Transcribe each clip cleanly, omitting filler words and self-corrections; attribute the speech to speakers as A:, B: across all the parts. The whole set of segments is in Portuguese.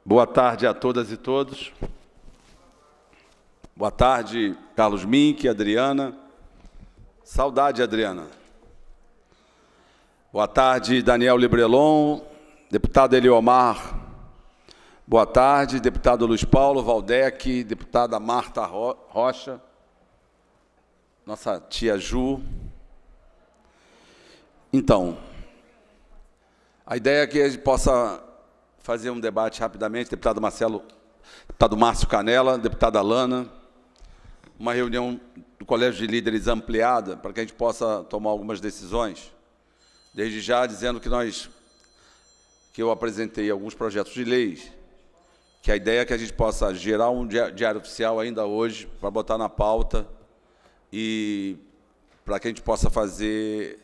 A: Boa tarde a todas e todos. Boa tarde, Carlos Mink, Adriana. Saudade, Adriana. Boa tarde, Daniel Librelon, deputado Eliomar. Boa tarde, deputado Luiz Paulo Valdec, deputada Marta Rocha, nossa tia Ju. Então, a ideia é que a gente possa fazer um debate rapidamente, deputado Márcio Canela, deputada Lana, uma reunião do Colégio de Líderes ampliada, para que a gente possa tomar algumas decisões. Desde já, dizendo que eu apresentei alguns projetos de leis, que a ideia é que a gente possa gerar um diário oficial ainda hoje, para botar na pauta, e para que a gente possa fazer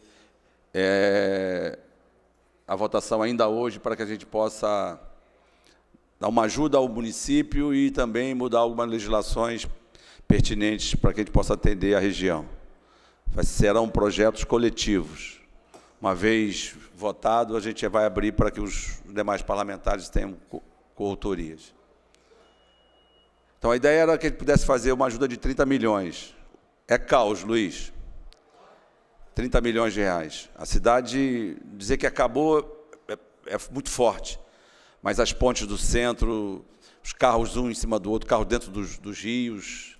A: a votação ainda hoje, para que a gente possa dar uma ajuda ao município e também mudar algumas legislações pertinentes para que a gente possa atender a região. Serão projetos coletivos. Uma vez votado, a gente vai abrir para que os demais parlamentares tenham coautorias. Então, a ideia era que a gente pudesse fazer uma ajuda de 30 milhões. É caos, Luiz. 30 milhões de reais. A cidade, dizer que acabou é muito forte, mas as pontes do centro, os carros um em cima do outro, carros dentro dos rios,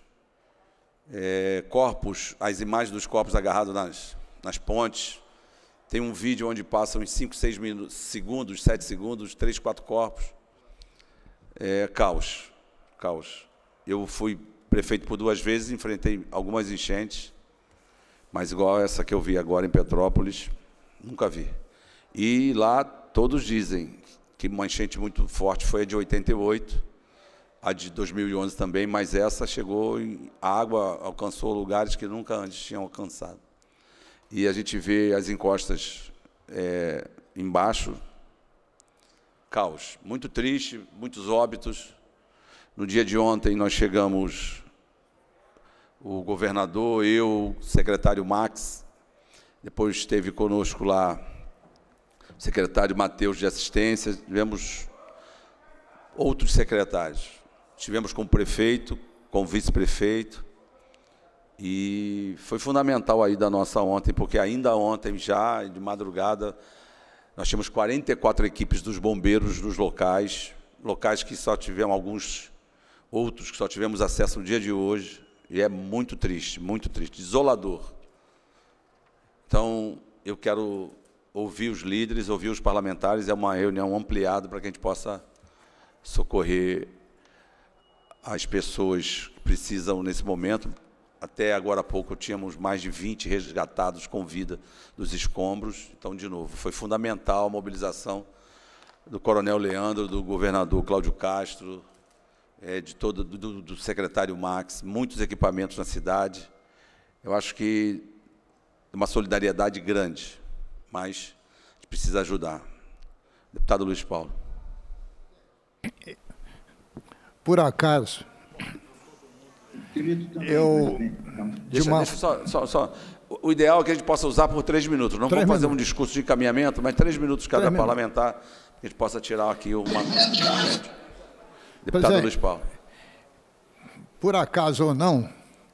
A: corpos, as imagens dos corpos agarrados nas pontes. Tem um vídeo onde passam em 5, 6 segundos, 7 segundos, 3, 4 corpos. Caos. Caos. Eu fui prefeito por 2 vezes, enfrentei algumas enchentes, mas igual essa que eu vi agora em Petrópolis, nunca vi. E lá todos dizem que uma enchente muito forte foi a de 88, a de 2011 também, mas essa chegou, a água alcançou lugares que nunca antes tinham alcançado. E a gente vê as encostas embaixo, caos. Muito triste, muitos óbitos. No dia de ontem nós chegamos, o governador, eu, o secretário Max, depois esteve conosco lá o secretário Matheus de Assistência, tivemos outros secretários. Estivemos com o prefeito, com o vice-prefeito, e foi fundamental a ida nossa ontem, porque ainda ontem, já de madrugada, nós tínhamos 44 equipes dos bombeiros nos locais que só tivemos outros que só tivemos acesso no dia de hoje, e é muito triste, desolador. Então, eu quero ouvir os líderes, ouvir os parlamentares, é uma reunião ampliada para que a gente possa socorrer as pessoas que precisam nesse momento. Até agora há pouco tínhamos mais de 20 resgatados com vida dos escombros. Então, de novo, foi fundamental a mobilização do coronel Leandro, do governador Cláudio Castro, do secretário Max, muitos equipamentos na cidade. Eu acho que é uma solidariedade grande, mas a gente precisa ajudar. Deputado Luiz Paulo.
B: Por acaso,
A: Deixa só. O ideal é que a gente possa usar por 3 minutos. Não vamos fazer um discurso de encaminhamento, mas 3 minutos cada parlamentar, que a gente possa tirar aqui uma... Deputado Luiz Paulo.
B: Por acaso ou não,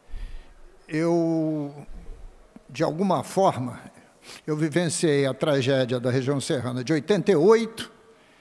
B: de alguma forma, eu vivenciei a tragédia da região serrana de 88,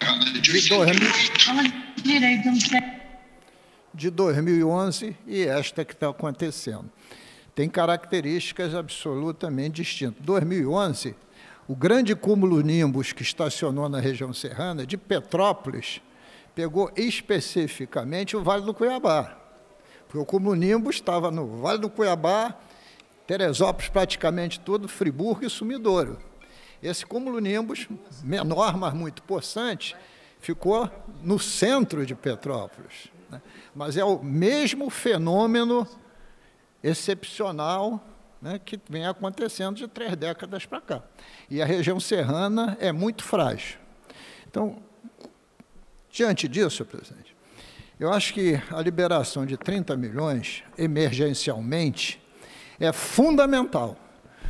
B: de 2011 e esta que está acontecendo. Tem características absolutamente distintas. 2011, o grande cúmulo Nimbus que estacionou na região serrana, de Petrópolis, pegou especificamente o Vale do Cuiabá. Porque o cúmulo Nimbus estava no Vale do Cuiabá, Teresópolis praticamente todo, Friburgo e Sumidouro. Esse cúmulo Nimbus, menor, mas muito possante, ficou no centro de Petrópolis, né? Mas é o mesmo fenômeno excepcional, né, que vem acontecendo de 3 décadas para cá. E a região serrana é muito frágil. Então, diante disso, presidente, eu acho que a liberação de 30 milhões, emergencialmente, é fundamental.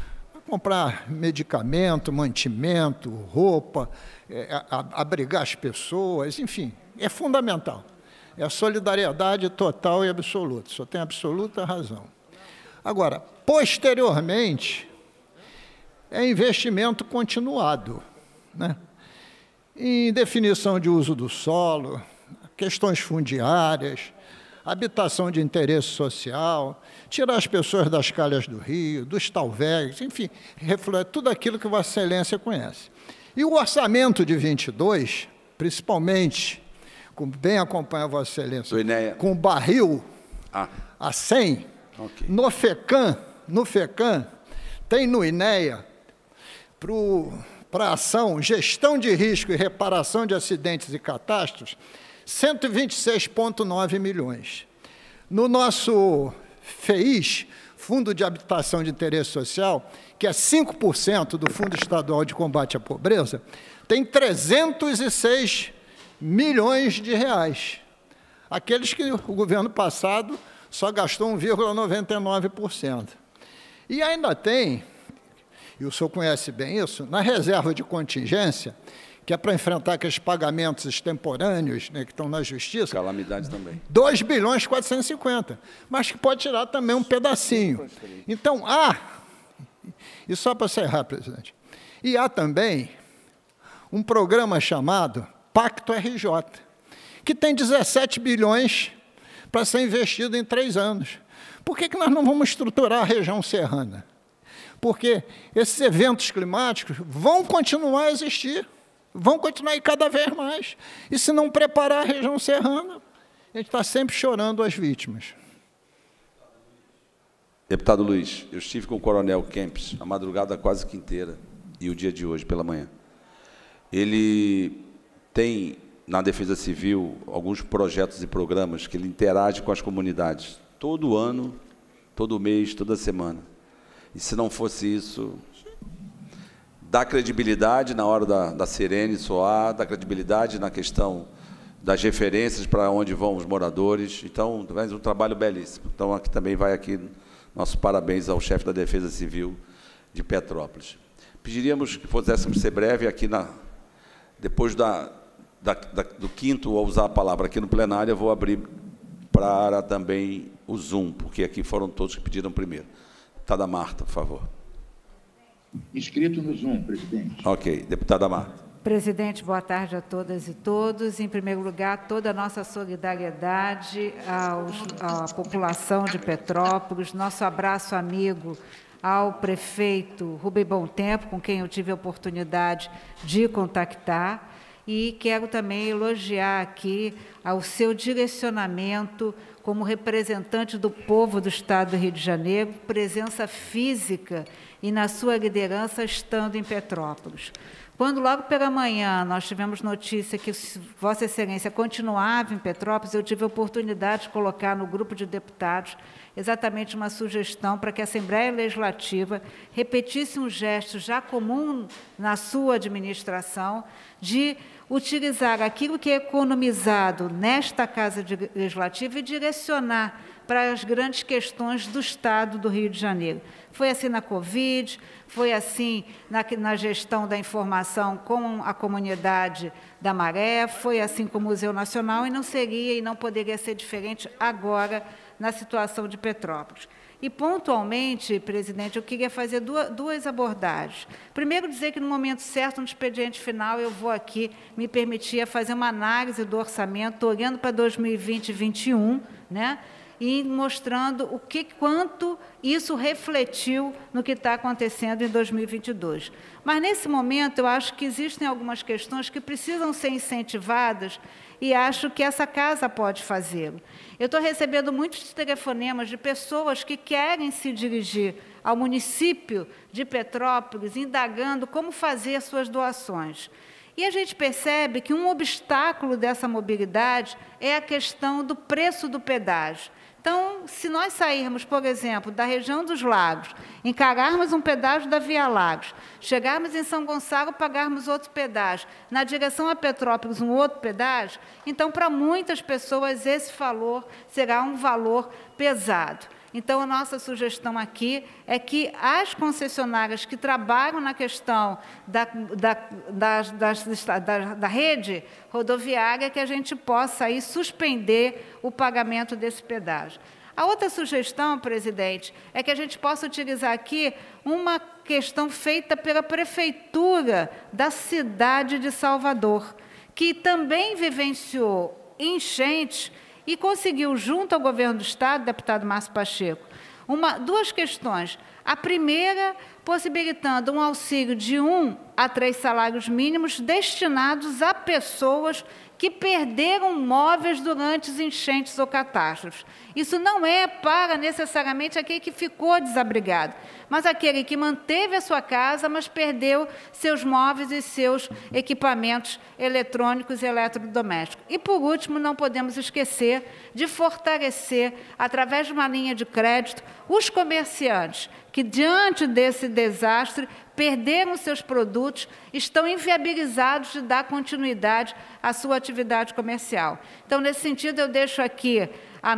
B: comprar medicamento, mantimento, roupa, abrigar as pessoas, enfim, é fundamental. É a solidariedade total e absoluta, só tem absoluta razão. Agora, posteriormente, é investimento continuado, né? Em definição de uso do solo, questões fundiárias, habitação de interesse social, tirar as pessoas das calhas do rio, dos talvéis, enfim, reflete tudo aquilo que Vossa Excelência conhece. E o orçamento de 22, principalmente, como bem acompanha Vossa Excelência, com o barril a 100, okay. No FECAM, tem no INEA, para a ação, gestão de risco e reparação de acidentes e catástrofes, 126,9 milhões. No nosso FEIS, Fundo de Habitação de Interesse Social, que é 5% do Fundo Estadual de Combate à Pobreza, tem 306 milhões de reais. Aqueles que o governo passado só gastou 1,99%. E ainda tem, e o senhor conhece bem isso, na reserva de contingência, que é para enfrentar aqueles pagamentos extemporâneos, né, que estão na justiça.
A: Calamidade também.
B: 2,450 bilhões, mas que pode tirar também um pedacinho. Então, e só para encerrar, presidente, e há também um programa chamado Pacto RJ, que tem 17 bilhões para ser investido em 3 anos. Por que nós não vamos estruturar a região serrana? Porque esses eventos climáticos vão continuar a existir, vão continuar a ir cada vez mais. E se não preparar a região serrana, a gente está sempre chorando as vítimas.
A: Deputado Luiz, eu estive com o Coronel Kempis a madrugada quase que inteira e o dia de hoje, pela manhã. Ele tem, na Defesa Civil, alguns projetos e programas que ele interage com as comunidades, todo ano, todo mês, toda semana. E se não fosse isso, dá credibilidade na hora da sirene soar, dá credibilidade na questão das referências para onde vão os moradores. Então, faz um trabalho belíssimo. Então, aqui também vai aqui nosso parabéns ao chefe da Defesa Civil de Petrópolis. Pediríamos que pudéssemos ser breve aqui, depois do quinto, ao usar a palavra aqui no plenário, eu vou abrir para também o Zoom, porque aqui foram todos que pediram primeiro. Deputada Marta, por favor.
C: Inscrito no Zoom, presidente.
A: Ok. Deputada Marta.
D: Presidente, boa tarde a todas e todos. Em primeiro lugar, toda a nossa solidariedade à população de Petrópolis, nosso abraço amigo ao prefeito Rubem Bom Tempo, com quem eu tive a oportunidade de contactar, e quero também elogiar aqui ao seu direcionamento como representante do povo do Estado do Rio de Janeiro, presença física e na sua liderança estando em Petrópolis. Quando, logo pela manhã, nós tivemos notícia que Vossa Excelência continuava em Petrópolis, eu tive a oportunidade de colocar no grupo de deputados exatamente uma sugestão para que a Assembleia Legislativa repetisse um gesto já comum na sua administração de utilizar aquilo que é economizado nesta Casa Legislativa e direcionar para as grandes questões do Estado do Rio de Janeiro. Foi assim na Covid, foi assim na gestão da informação com a comunidade da Maré, foi assim com o Museu Nacional e não seria e não poderia ser diferente agora na situação de Petrópolis. E, pontualmente, presidente, eu queria fazer duas abordagens. Primeiro, dizer que, no momento certo, no expediente final, eu vou aqui me permitir fazer uma análise do orçamento, olhando para 2020 e 2021, né? E mostrando quanto isso refletiu no que está acontecendo em 2022. Mas, nesse momento, eu acho que existem algumas questões que precisam ser incentivadas e acho que essa casa pode fazê-lo. Eu estou recebendo muitos telefonemas de pessoas que querem se dirigir ao município de Petrópolis, indagando como fazer suas doações. E a gente percebe que um obstáculo dessa mobilidade é a questão do preço do pedágio. Então, se nós sairmos, por exemplo, da região dos Lagos, encararmos um pedágio da Via Lagos, chegarmos em São Gonçalo, pagarmos outro pedágio, na direção a Petrópolis, um outro pedágio, então, para muitas pessoas, esse valor será um valor pesado. Então, a nossa sugestão aqui é que as concessionárias que trabalham na questão da rede rodoviária, que a gente possa aí suspender o pagamento desse pedágio. A outra sugestão, presidente, é que a gente possa utilizar aqui uma questão feita pela Prefeitura da cidade de Salvador, que também vivenciou enchentes e conseguiu, junto ao governo do Estado, deputado Márcio Pacheco, duas questões. A primeira, possibilitando um auxílio de 1 a 3 salários mínimos destinados a pessoas que perderam móveis durante os enchentes ou catástrofes. Isso não é para necessariamente aquele que ficou desabrigado, mas aquele que manteve a sua casa, mas perdeu seus móveis e seus equipamentos eletrônicos e eletrodomésticos. E, por último, não podemos esquecer de fortalecer, através de uma linha de crédito, os comerciantes que, diante desse desastre, perderam seus produtos, estão inviabilizados de dar continuidade à sua atividade comercial. Então, nesse sentido, eu deixo aqui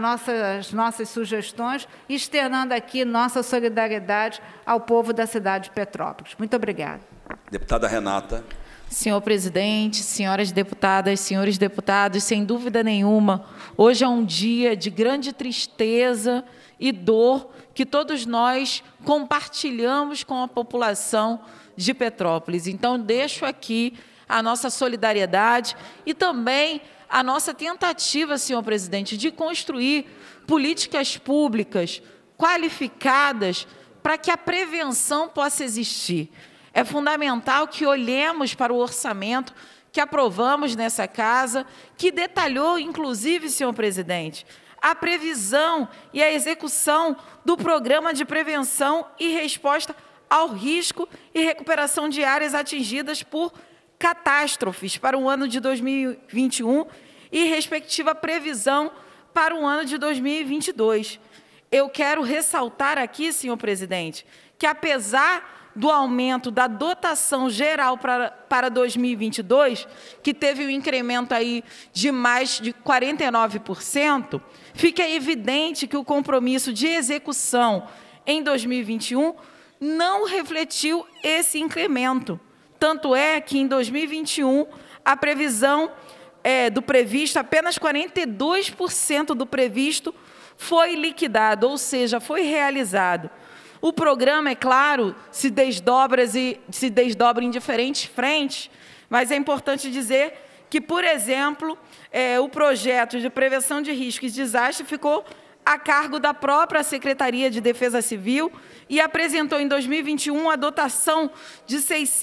D: as nossas sugestões, externando aqui nossa solidariedade ao povo da cidade de Petrópolis. Muito obrigada.
A: Deputada Renata.
E: Senhor presidente, senhoras deputadas, senhores deputados, sem dúvida nenhuma, hoje é um dia de grande tristeza e dor que todos nós compartilhamos com a população de Petrópolis. Então, deixo aqui a nossa solidariedade e também a nossa tentativa, senhor presidente, de construir políticas públicas qualificadas para que a prevenção possa existir. É fundamental que olhemos para o orçamento que aprovamos nessa casa, que detalhou, inclusive, senhor presidente, a previsão e a execução do Programa de Prevenção e Resposta ao Risco e Recuperação de Áreas atingidas por catástrofes para o ano de 2021 e respectiva previsão para o ano de 2022. Eu quero ressaltar aqui, senhor presidente, que apesar do aumento da dotação geral para 2022, que teve um incremento aí de mais de 49%, fica evidente que o compromisso de execução em 2021 não refletiu esse incremento. Tanto é que, em 2021, a previsão do previsto, apenas 42% do previsto foi liquidado, ou seja, foi realizado. O programa, é claro, se desdobra em diferentes frentes, mas é importante dizer que, por exemplo, o projeto de prevenção de riscos e desastre ficou a cargo da própria Secretaria de Defesa Civil e apresentou em 2021 a dotação de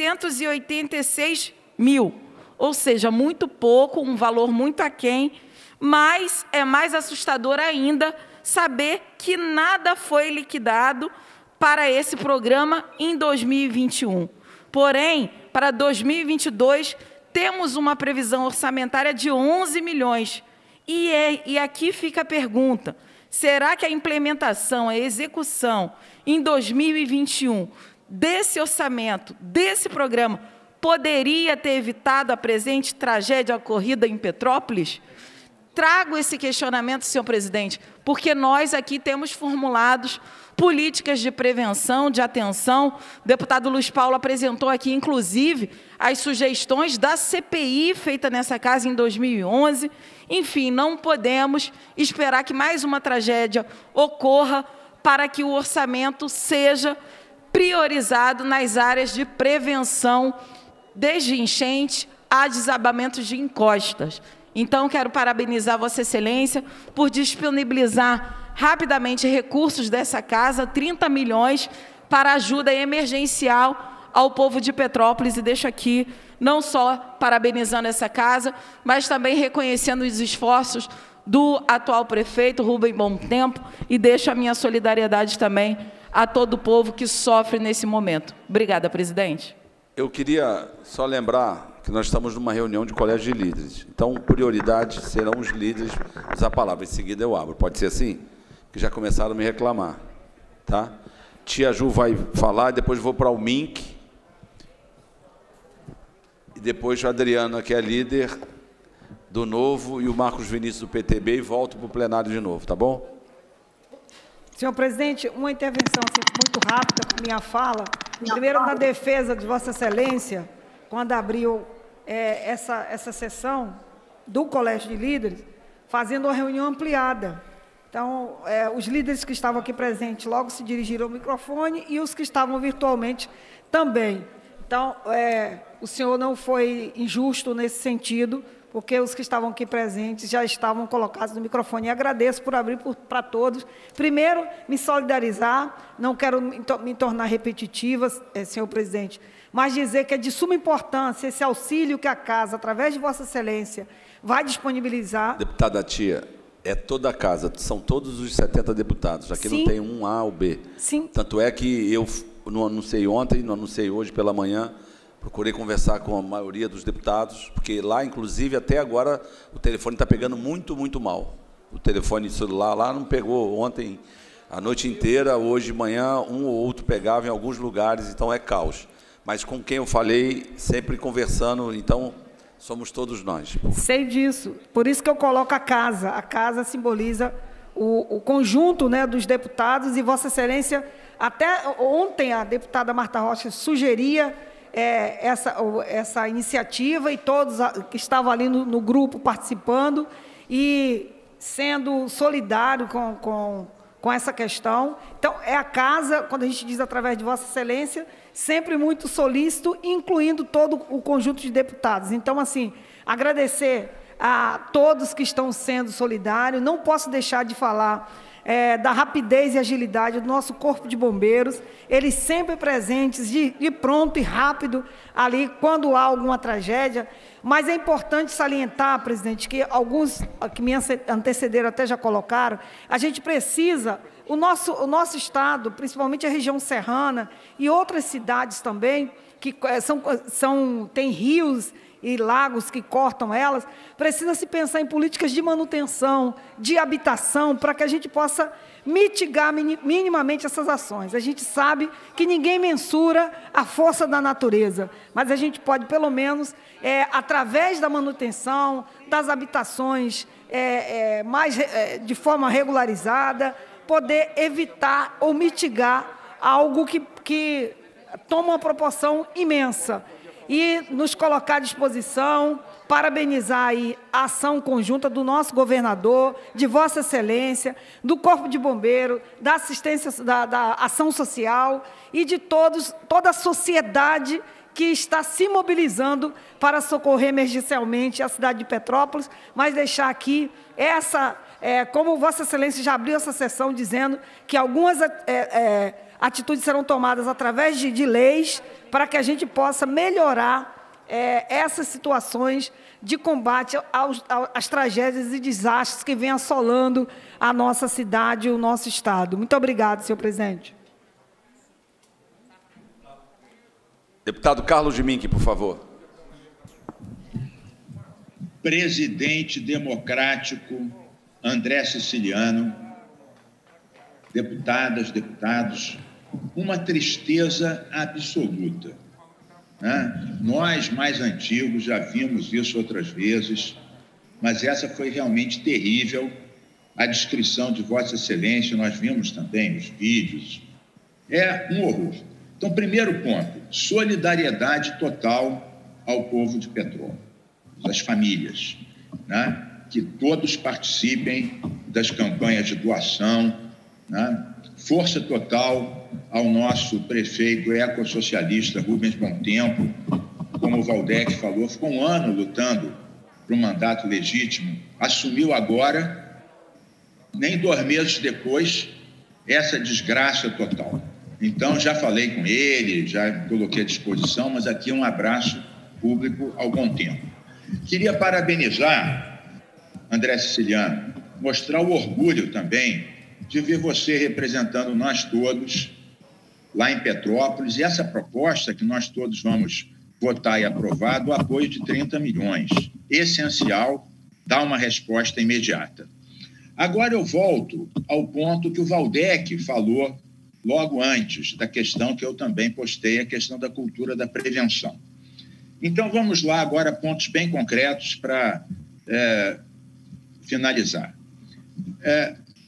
E: 686 mil, ou seja, muito pouco, um valor muito aquém, mas é mais assustador ainda saber que nada foi liquidado para esse programa em 2021. Porém, para 2022, temos uma previsão orçamentária de 11 milhões. E aqui fica a pergunta, será que a implementação, a execução em 2021 desse orçamento, desse programa, poderia ter evitado a presente tragédia ocorrida em Petrópolis? Trago esse questionamento, senhor presidente, porque nós aqui temos formulados políticas de prevenção, de atenção. O deputado Luiz Paulo apresentou aqui, inclusive, as sugestões da CPI feita nessa casa em 2011. Enfim, não podemos esperar que mais uma tragédia ocorra para que o orçamento seja priorizado nas áreas de prevenção, desde enchente a desabamentos de encostas. Então, quero parabenizar Vossa Excelência por disponibilizar rapidamente recursos dessa casa, 30 milhões, para ajuda emergencial ao povo de Petrópolis. E deixo aqui, não só parabenizando essa casa, mas também reconhecendo os esforços do atual prefeito, Rubem Bom Tempo, e deixo a minha solidariedade também a todo o povo que sofre nesse momento. Obrigada, presidente.
A: Eu queria só lembrar que nós estamos numa reunião de colégio de líderes. Então, prioridade serão os líderes usar a palavra. Em seguida, eu abro. Pode ser assim? Que já começaram a me reclamar. Tá? Tia Ju vai falar, depois vou para o MINC. E depois a Adriana, que é líder do Novo, e o Marcos Vinícius, do PTB, e volto para o plenário de novo. Tá bom?
F: Senhor presidente, uma intervenção assim, muito rápida com minha fala. Primeiro, na defesa de Vossa Excelência, quando abriu essa sessão do Colégio de Líderes, fazendo uma reunião ampliada. Então, os líderes que estavam aqui presentes logo se dirigiram ao microfone e os que estavam virtualmente também. Então, o senhor não foi injusto nesse sentido, porque os que estavam aqui presentes já estavam colocados no microfone. E agradeço por abrir para todos. Primeiro, me solidarizar, não quero me tornar repetitiva, senhor presidente, mas dizer que é de suma importância esse auxílio que a Casa, através de Vossa Excelência, vai disponibilizar.
A: Deputada Tia, é toda a Casa, são todos os 70 deputados, aqui
F: Sim.
A: não tem um A ou B.
F: Sim.
A: Tanto é que eu não anunciei ontem, não anunciei hoje pela manhã, procurei conversar com a maioria dos deputados, porque lá, inclusive, até agora, o telefone está pegando muito, muito mal. O telefone celular lá não pegou ontem a noite inteira, hoje de manhã, um ou outro pegava em alguns lugares, então é caos. Mas com quem eu falei, sempre conversando, então somos todos nós.
F: Sei disso, por isso que eu coloco a Casa. A Casa simboliza o conjunto, né, dos deputados, e Vossa Excelência, até ontem a deputada Marta Rocha sugeria essa iniciativa, e todos que estavam ali no grupo participando e sendo solidário com essa questão. Então, é a Casa, quando a gente diz através de Vossa Excelência, sempre muito solícito, incluindo todo o conjunto de deputados. Então, assim, agradecer a todos que estão sendo solidários. Não posso deixar de falar da rapidez e agilidade do nosso Corpo de Bombeiros, eles sempre presentes, de pronto e rápido, ali, quando há alguma tragédia. Mas é importante salientar, presidente, que alguns que me antecederam até já colocaram, a gente precisa, o nosso estado, principalmente a região serrana e outras cidades também, que tem rios e lagos que cortam elas, precisa se pensar em políticas de manutenção, de habitação, para que a gente possa mitigar minimamente essas ações. A gente sabe que ninguém mensura a força da natureza, mas a gente pode, pelo menos, através da manutenção, das habitações de forma regularizada, poder evitar ou mitigar algo que toma uma proporção imensa. E nos colocar à disposição, parabenizar aí a ação conjunta do nosso governador, de Vossa Excelência, do Corpo de Bombeiro, da assistência, da ação social e de toda a sociedade que está se mobilizando para socorrer emergencialmente a cidade de Petrópolis, mas deixar aqui como Vossa Excelência já abriu essa sessão dizendo que algumas atitudes serão tomadas através de leis para que a gente possa melhorar essas situações de combate às tragédias e desastres que vêm assolando a nossa cidade e o nosso estado. Muito obrigado, senhor presidente.
A: Deputado Carlos de Minck, por favor.
C: Presidente democrático André Siciliano, deputadas, deputados, uma tristeza absoluta, né? Nós, mais antigos, já vimos isso outras vezes, mas essa foi realmente terrível. A descrição de Vossa Excelência, nós vimos também os vídeos, é um horror. Então, primeiro ponto, solidariedade total ao povo de Petrópolis, às famílias, né? Que todos participem das campanhas de doação, né? Força total ao nosso prefeito ecossocialista Rubens Bontempo, como o Valdec falou, ficou um ano lutando para um mandato legítimo, assumiu agora, nem 2 meses depois, essa desgraça total. Então, já falei com ele, já coloquei à disposição, mas aqui um abraço público ao Bontempo. Queria parabenizar, André Siciliano, mostrar o orgulho também de ver você representando nós todos lá em Petrópolis, e essa proposta que nós todos vamos votar e aprovar, do apoio de 30 milhões. Essencial, dar uma resposta imediata. Agora eu volto ao ponto que o Valdec falou logo antes da questão que eu também postei, a questão da cultura da prevenção. Então, vamos lá agora, pontos bem concretos para finalizar.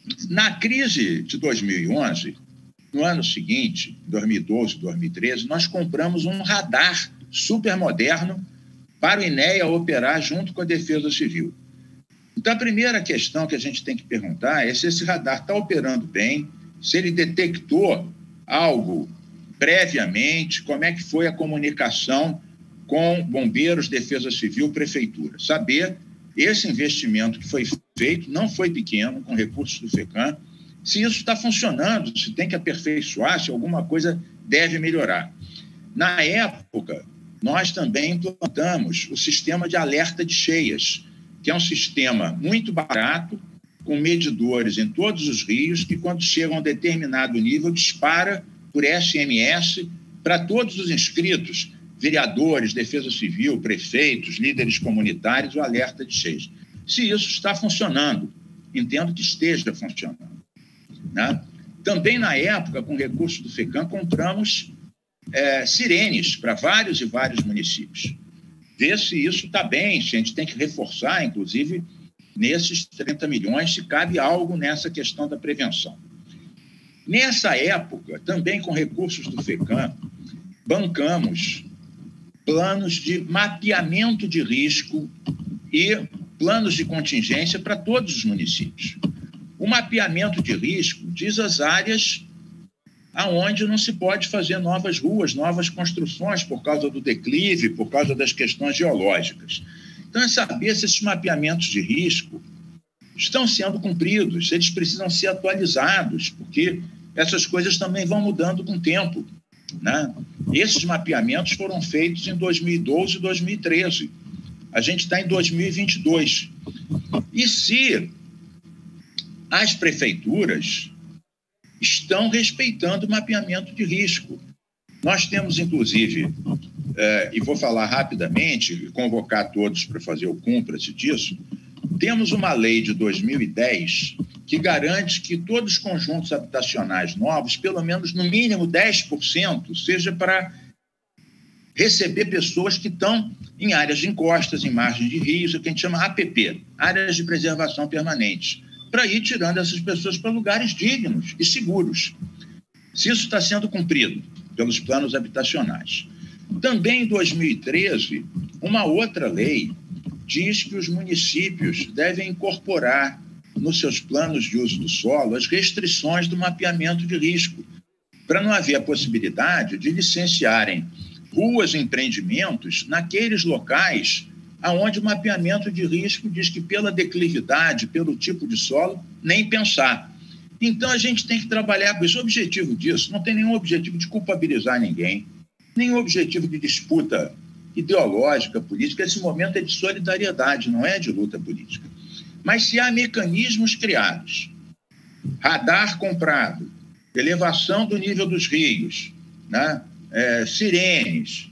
C: Na crise de 2011, no ano seguinte, 2012, 2013, nós compramos um radar super moderno para o INEA operar junto com a Defesa Civil. Então, a primeira questão que a gente tem que perguntar é se esse radar está operando bem, se ele detectou algo previamente, como é que foi a comunicação com bombeiros, Defesa Civil, Prefeitura. Saber esse investimento que foi feito, não foi pequeno, com recursos do FECAM, se isso está funcionando, se tem que aperfeiçoar, se alguma coisa deve melhorar. Na época, nós também implantamos o sistema de alerta de cheias, que é um sistema muito barato, com medidores em todos os rios, que quando chegam a um determinado nível, dispara por SMS para todos os inscritos, vereadores, Defesa Civil, prefeitos, líderes comunitários, o alerta de cheias. Se isso está funcionando, entendo que esteja funcionando. Né? Também, na época, com recursos do FECAM, compramos sirenes para vários e vários municípios. Ver se isso está bem, se a gente tem que reforçar, inclusive, nesses 30 milhões, se cabe algo nessa questão da prevenção. Nessa época, também com recursos do FECAM, bancamos planos de mapeamento de risco e planos de contingência para todos os municípios. O mapeamento de risco diz as áreas aonde não se pode fazer novas ruas, novas construções por causa do declive, por causa das questões geológicas. Então, é saber se esses mapeamentos de risco estão sendo cumpridos, se eles precisam ser atualizados, porque essas coisas também vão mudando com o tempo. Né? Esses mapeamentos foram feitos em 2012 e 2013. A gente está em 2022. E se as prefeituras estão respeitando o mapeamento de risco? Nós temos, inclusive, e vou falar rapidamente, e convocar todos para fazer o cúmplice disso, temos uma lei de 2010 que garante que todos os conjuntos habitacionais novos, pelo menos no mínimo 10%, seja para receber pessoas que estão em áreas de encostas, em margens de rios, o que a gente chama APP, áreas de preservação permanentes, para ir tirando essas pessoas para lugares dignos e seguros. Se isso está sendo cumprido pelos planos habitacionais. Também em 2013, uma outra lei diz que os municípios devem incorporar nos seus planos de uso do solo as restrições do mapeamento de risco, para não haver a possibilidade de licenciarem ruas e empreendimentos naqueles locais onde o mapeamento de risco diz que pela declividade, pelo tipo de solo, nem pensar. Então, a gente tem que trabalhar com isso. O objetivo disso não tem nenhum objetivo de culpabilizar ninguém, nenhum objetivo de disputa ideológica, política. Esse momento é de solidariedade, não é de luta política. Mas se há mecanismos criados, radar comprado, elevação do nível dos rios, né? Sirenes...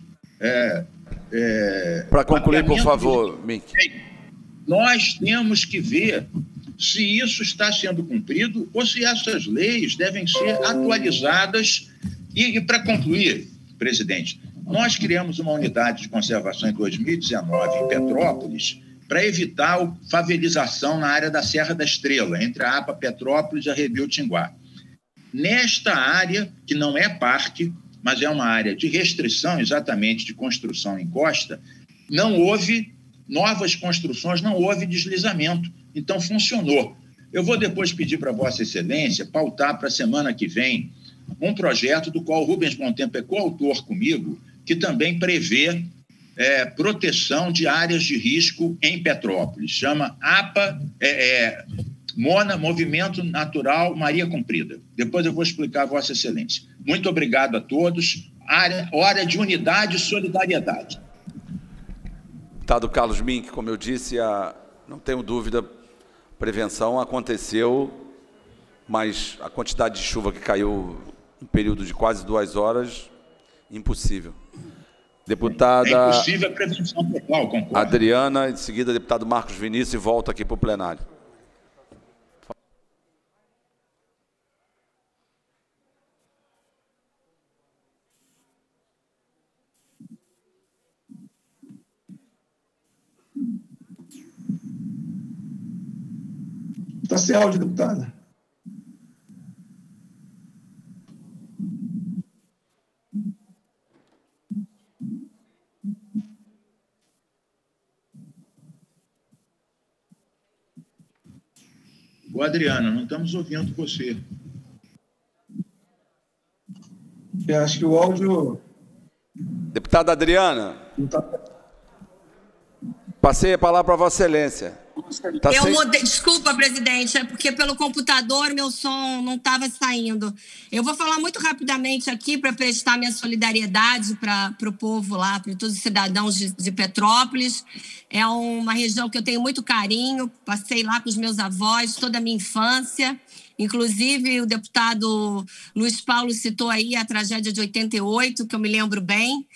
A: Para concluir, por favor, Mink.
C: Nós temos que ver se isso está sendo cumprido ou se essas leis devem ser atualizadas. E para concluir, presidente, nós criamos uma unidade de conservação em 2019 em Petrópolis para evitar a favelização na área da Serra da Estrela, entre a APA Petrópolis e a Rebelo Tinguá. Nesta área, que não é parque, mas é uma área de restrição, exatamente, de construção em costa, não houve novas construções, não houve deslizamento. Então, funcionou. Eu vou depois pedir para Vossa Excelência pautar para a semana que vem um projeto do qual o Rubens Bontempo é coautor comigo, que também prevê proteção de áreas de risco em Petrópolis. Chama APA, MONA, Movimento Natural Maria Comprida. Depois eu vou explicar a Vossa Excelência. Muito obrigado a todos. Hora de unidade e solidariedade.
A: Deputado Carlos Mink, como eu disse, não tenho dúvida, prevenção aconteceu, mas a quantidade de chuva que caiu um período de quase 2 horas, impossível. Deputada...
C: É impossível a prevenção total, concordo.
A: Adriana, em seguida, deputado Marcos Vinícius, e volta aqui para o plenário.
G: Está sem áudio, deputada.
C: Ô, Adriana, não estamos ouvindo você.
G: Eu acho que o áudio...
A: Deputada Adriana,
G: não tá...
A: passei a palavra para Vossa Excelência. Tá
H: Eu mudei, desculpa, presidente, é porque pelo computador meu som não estava saindo. Eu vou falar muito rapidamente aqui para prestar minha solidariedade para o povo lá, para todos os cidadãos de Petrópolis. É uma região que eu tenho muito carinho, passei lá com os meus avós toda a minha infância. Inclusive, o deputado Luiz Paulo citou aí a tragédia de 88, que eu me lembro bem.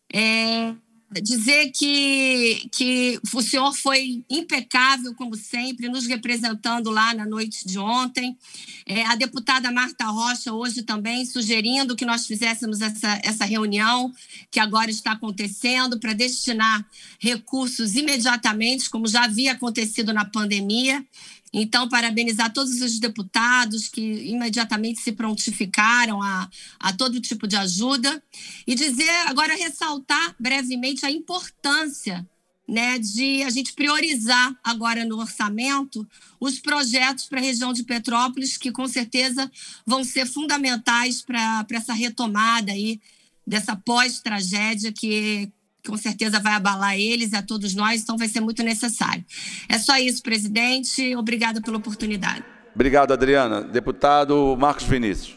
H: Dizer que o senhor foi impecável, como sempre, nos representando lá na noite de ontem. A deputada Marta Rocha, hoje também, sugerindo que nós fizéssemos essa reunião que agora está acontecendo para destinar recursos imediatamente, como já havia acontecido na pandemia. Então, parabenizar todos os deputados que imediatamente se prontificaram a todo tipo de ajuda e dizer, agora ressaltar brevemente a importância, né, de a gente priorizar agora no orçamento os projetos para a região de Petrópolis, que com certeza vão ser fundamentais para essa retomada aí, dessa pós-tragédia que com certeza vai abalar eles e a todos nós, então vai ser muito necessário. É só isso, presidente. Obrigada pela oportunidade.
A: Obrigado, Adriana. Deputado Marcos Vinícius.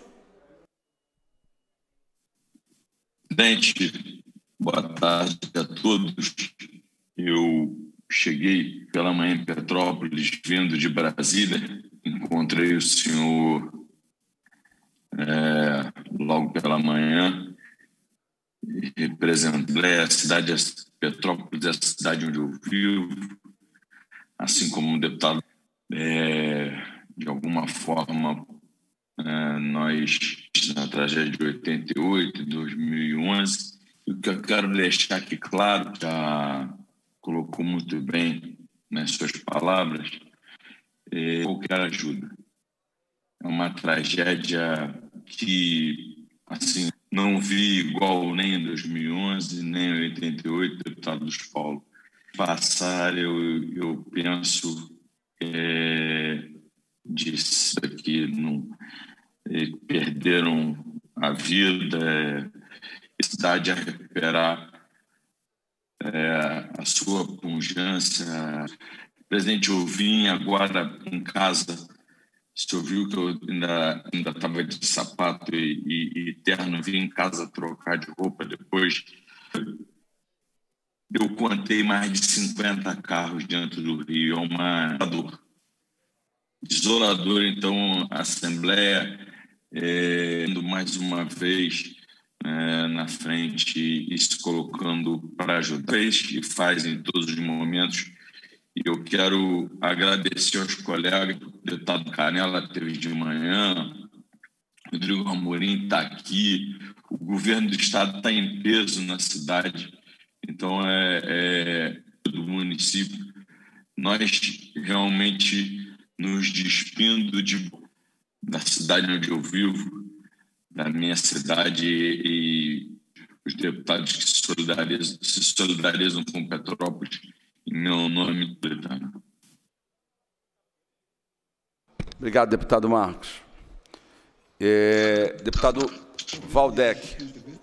I: Presidente, boa tarde a todos. Eu cheguei pela manhã em Petrópolis, vindo de Brasília. Encontrei o senhor logo pela manhã. Representei a cidade de Petrópolis, a cidade onde eu vivo, assim como o deputado. De alguma forma, nós, na tragédia de 88, 2011, o que eu quero deixar aqui claro, já colocou muito bem nas suas palavras, qualquer ajuda. É uma tragédia que, assim, não vi igual nem em 2011, nem em 88, deputado Luiz Paulo. Passar, eu penso, disso aqui, perderam a vida, a cidade a recuperar a sua pujança. Presidente, eu vim agora em casa. Você ouviu que eu ainda estava de sapato e terno, vim em casa trocar de roupa depois. Eu contei mais de 50 carros dentro do Rio, é uma dor. Desolador, então, a Assembleia, indo mais uma vez na frente e se colocando para ajudar, e faz em todos os momentos. E eu quero agradecer aos colegas, o deputado Canela teve de manhã, Rodrigo Amorim está aqui, o governo do estado está em peso na cidade, então do município. Nós realmente nos despindo da cidade onde eu vivo, da minha cidade, e os deputados que se solidarizam com Petrópolis, em meu nome, deputado.
A: Obrigado, deputado Marcos. Deputado Waldeck.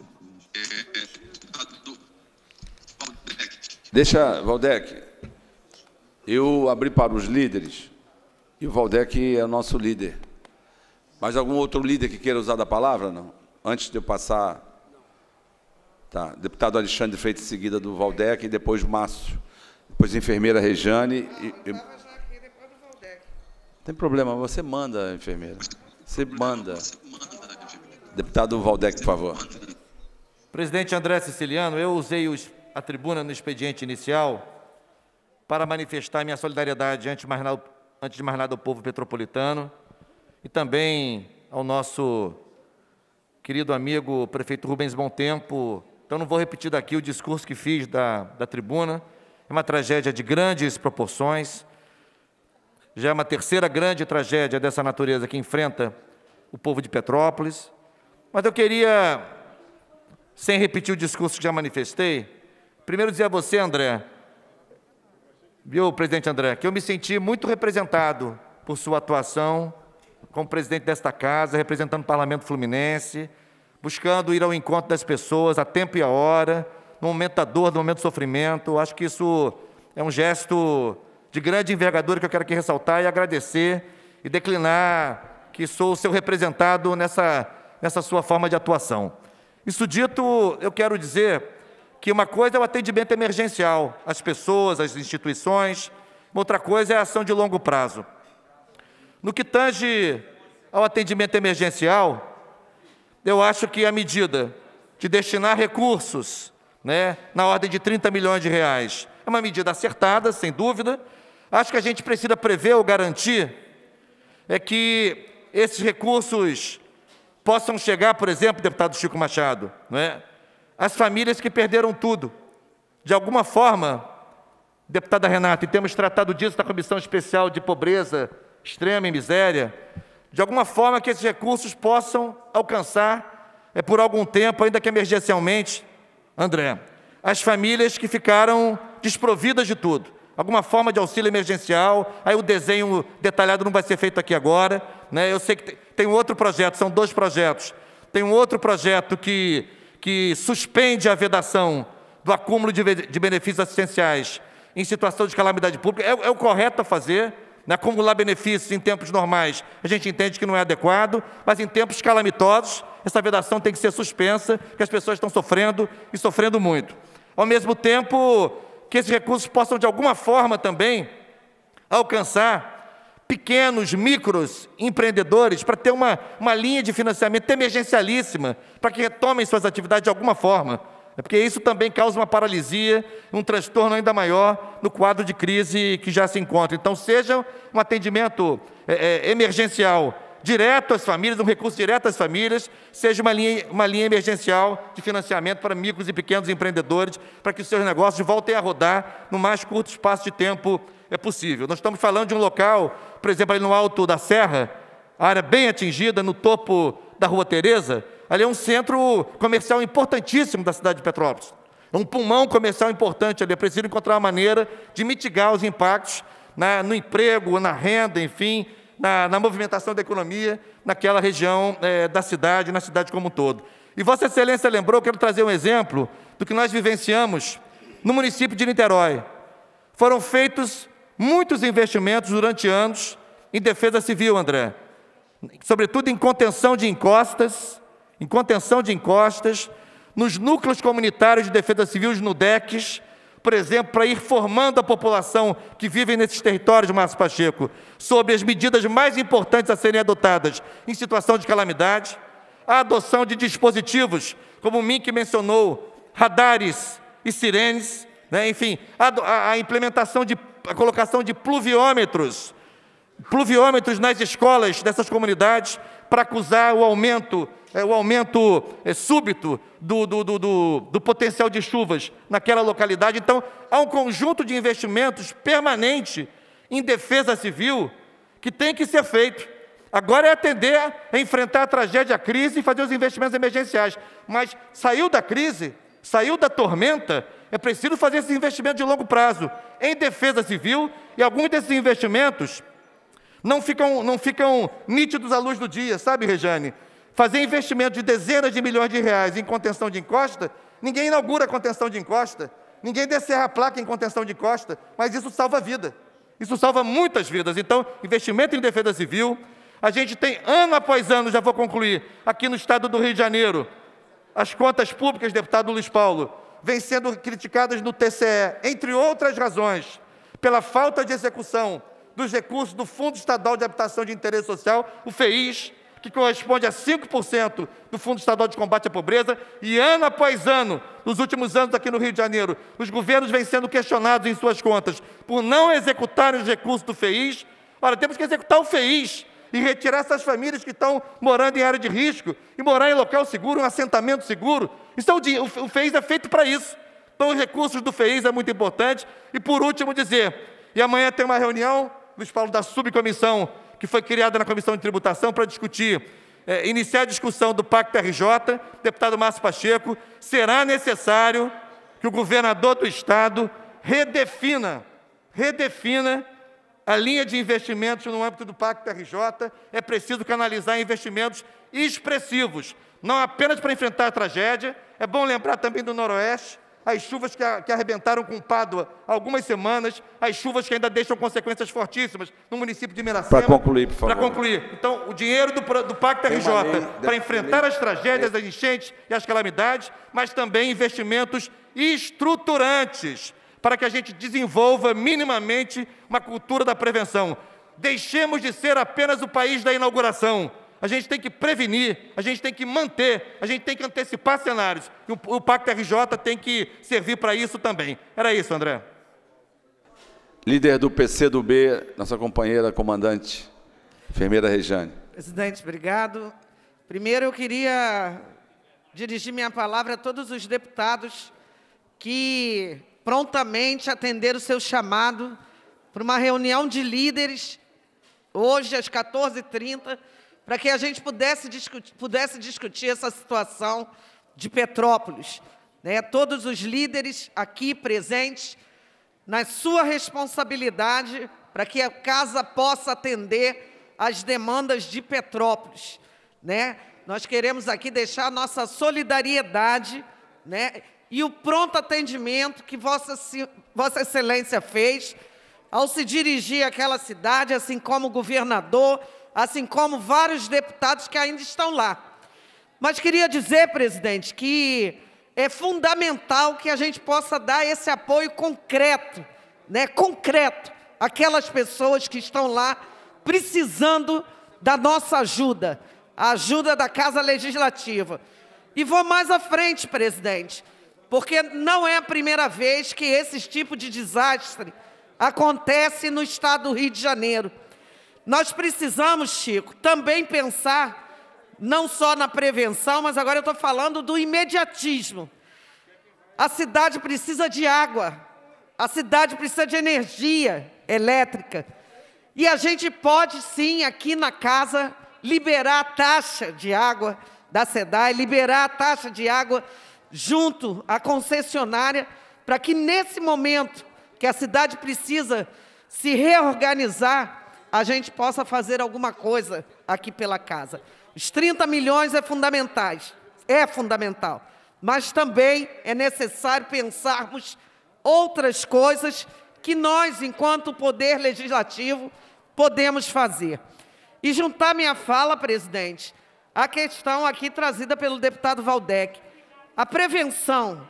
A: Deixa, Waldeck. Eu abri para os líderes e o Waldeck é o nosso líder. Mais algum outro líder que queira usar da palavra? Não? Antes de eu passar... Tá. Deputado Alexandre Freitas, em seguida do Waldeck, e depois Márcio. Depois a enfermeira Rejane. Não tem problema, você manda, enfermeira. Você manda. Deputado Waldeck, por favor.
J: Presidente André Siciliano, eu usei a tribuna no expediente inicial para manifestar minha solidariedade, antes de mais nada, ao povo petropolitano e também ao nosso querido amigo prefeito Rubens Bom Tempo. Então, não vou repetir daqui o discurso que fiz da tribuna. É uma tragédia de grandes proporções. Já é uma terceira grande tragédia dessa natureza que enfrenta o povo de Petrópolis. Mas eu queria, sem repetir o discurso que já manifestei, primeiro dizer a você, André, viu, presidente André, que eu me senti muito representado por sua atuação como presidente desta casa, representando o Parlamento Fluminense, buscando ir ao encontro das pessoas a tempo e a hora, no momento da dor, no momento do sofrimento. Acho que isso é um gesto de grande envergadura que eu quero aqui ressaltar e agradecer e declinar que sou o seu representado nessa sua forma de atuação. Isso dito, eu quero dizer que uma coisa é o atendimento emergencial às pessoas, às instituições, outra coisa é a ação de longo prazo. No que tange ao atendimento emergencial, eu acho que a medida de destinar recursos, na ordem de 30 milhões de reais, é uma medida acertada, sem dúvida. Acho que a gente precisa prever ou garantir que esses recursos possam chegar, por exemplo, deputado Chico Machado, às famílias que perderam tudo. De alguma forma, deputada Renata, e temos tratado disso na Comissão Especial de Pobreza Extrema e Miséria, de alguma forma que esses recursos possam alcançar, por algum tempo, ainda que emergencialmente, André, as famílias que ficaram desprovidas de tudo. Alguma forma de auxílio emergencial, aí o desenho detalhado não vai ser feito aqui agora. Eu sei que tem um outro projeto, são 2 projetos. Tem um outro projeto que suspende a vedação do acúmulo de benefícios assistenciais em situação de calamidade pública. É o correto a fazer. Acumular benefícios em tempos normais, a gente entende que não é adequado, mas em tempos calamitosos, essa vedação tem que ser suspensa, porque as pessoas estão sofrendo e sofrendo muito. Ao mesmo tempo, que esses recursos possam, de alguma forma, também alcançar pequenos, micros empreendedores para ter uma linha de financiamento emergencialíssima, para que retomem suas atividades de alguma forma. Porque isso também causa uma paralisia, um transtorno ainda maior no quadro de crise que já se encontra. Então, seja um atendimento emergencial direto às famílias, um recurso direto às famílias, seja uma linha emergencial de financiamento para micros e pequenos empreendedores, para que os seus negócios voltem a rodar no mais curto espaço de tempo possível. Nós estamos falando de um local, por exemplo, ali no alto da Serra, a área bem atingida, no topo da Rua Tereza. Ali é um centro comercial importantíssimo da cidade de Petrópolis. É um pulmão comercial importante ali. É preciso encontrar uma maneira de mitigar os impactos no emprego, na renda, enfim, na movimentação da economia naquela região da cidade, na cidade como um todo. E Vossa Excelência lembrou, quero trazer um exemplo do que nós vivenciamos no município de Niterói. Foram feitos muitos investimentos durante anos em defesa civil, André, sobretudo em contenção de encostas, nos núcleos comunitários de defesa civil, os NUDECs, por exemplo, para ir formando a população que vive nesses territórios, Márcio Pacheco, sobre as medidas mais importantes a serem adotadas em situação de calamidade, a adoção de dispositivos, como o Mink mencionou, radares e sirenes, enfim, a implementação a colocação de pluviômetros nas escolas dessas comunidades, para acusar o aumento súbito do potencial de chuvas naquela localidade. Então, há um conjunto de investimentos permanente em defesa civil que tem que ser feito. Agora é atender a enfrentar a tragédia, a crise e fazer os investimentos emergenciais. Mas saiu da crise, saiu da tormenta, é preciso fazer esses investimentos de longo prazo em defesa civil, e alguns desses investimentos não ficam nítidos à luz do dia, sabe, Rejane? Fazer investimento de dezenas de milhões de reais em contenção de encosta, ninguém inaugura contenção de encosta, ninguém descerra a placa em contenção de encosta, mas isso salva vida, isso salva muitas vidas. Então, investimento em defesa civil, a gente tem, ano após ano, já vou concluir, aqui no estado do Rio de Janeiro, as contas públicas, deputado Luiz Paulo, vêm sendo criticadas no TCE, entre outras razões, pela falta de execução dos recursos do Fundo Estadual de Habitação de Interesse Social, o FEIS, que corresponde a 5% do Fundo Estadual de Combate à Pobreza, e ano após ano, nos últimos anos aqui no Rio de Janeiro, os governos vêm sendo questionados em suas contas por não executarem os recursos do FEIS. Ora, temos que executar o FEIS e retirar essas famílias que estão morando em área de risco, e morar em local seguro, um assentamento seguro. Isso o FEIS é feito para isso. Então, os recursos do FEIS é muito importante. E, por último, dizer, e amanhã tem uma reunião, Luiz Paulo, da subcomissão que foi criada na Comissão de Tributação para discutir, iniciar a discussão do Pacto RJ, deputado Márcio Pacheco, será necessário que o governador do Estado redefina a linha de investimentos no âmbito do Pacto RJ, é preciso canalizar investimentos expressivos, não apenas para enfrentar a tragédia. É bom lembrar também do Noroeste, as chuvas que arrebentaram com Pádua há algumas semanas, as chuvas que ainda deixam consequências fortíssimas no município de Miracema.
A: Para concluir, por favor.
J: Para concluir. Então, o dinheiro do Pacto RJ para enfrentar as tragédias, as enchentes e as calamidades, mas também investimentos estruturantes para que a gente desenvolva minimamente uma cultura da prevenção. Deixemos de ser apenas o país da inauguração. A gente tem que prevenir, a gente tem que manter, a gente tem que antecipar cenários. E o Pacto RJ tem que servir para isso também. Era isso, André.
A: Líder do PCdoB, nossa companheira comandante, enfermeira Rejane.
K: Presidente, obrigado. Primeiro, eu queria dirigir minha palavra a todos os deputados que prontamente atenderam o seu chamado para uma reunião de líderes, hoje às 14h30, para que a gente pudesse discutir essa situação de Petrópolis. Todos os líderes aqui presentes, na sua responsabilidade, para que a casa possa atender às demandas de Petrópolis. Nós queremos aqui deixar a nossa solidariedade, e o pronto atendimento que Vossa Excelência fez ao se dirigir àquela cidade, assim como o governador, assim como vários deputados que ainda estão lá. Mas queria dizer, presidente, que é fundamental que a gente possa dar esse apoio concreto, concreto, àquelas pessoas que estão lá precisando da nossa ajuda, a ajuda da Casa Legislativa. E vou mais à frente, presidente, porque não é a primeira vez que esse tipo de desastre acontece no estado do Rio de Janeiro. Nós precisamos, Chico, também pensar não só na prevenção, mas agora eu estou falando do imediatismo. A cidade precisa de água, a cidade precisa de energia elétrica. E a gente pode, sim, aqui na casa, liberar a taxa de água da SEDAI, liberar a taxa de água junto à concessionária, para que nesse momento que a cidade precisa se reorganizar, a gente possa fazer alguma coisa aqui pela casa. Os 30 milhões é fundamental, mas também é necessário pensarmos outras coisas que nós, enquanto Poder Legislativo, podemos fazer. E juntar minha fala, presidente, à questão aqui trazida pelo deputado Valdec. A prevenção,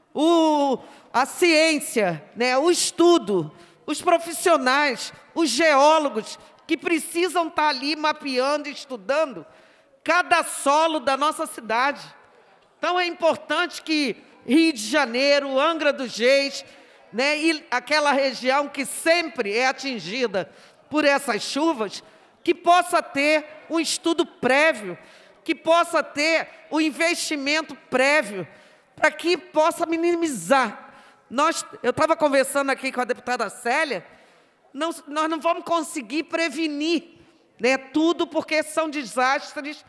K: a ciência, o estudo, os profissionais, os geólogos que precisam estar ali mapeando e estudando cada solo da nossa cidade. Então, é importante que Rio de Janeiro, Angra dos Reis, e aquela região que sempre é atingida por essas chuvas, que possa ter um estudo prévio, que possa ter o investimento prévio, para que possa minimizar. Eu estava conversando aqui com a deputada Célia, nós não vamos conseguir prevenir tudo, porque são desastres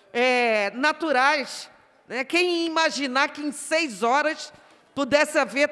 K: naturais. Quem ia imaginar que em 6 horas pudesse haver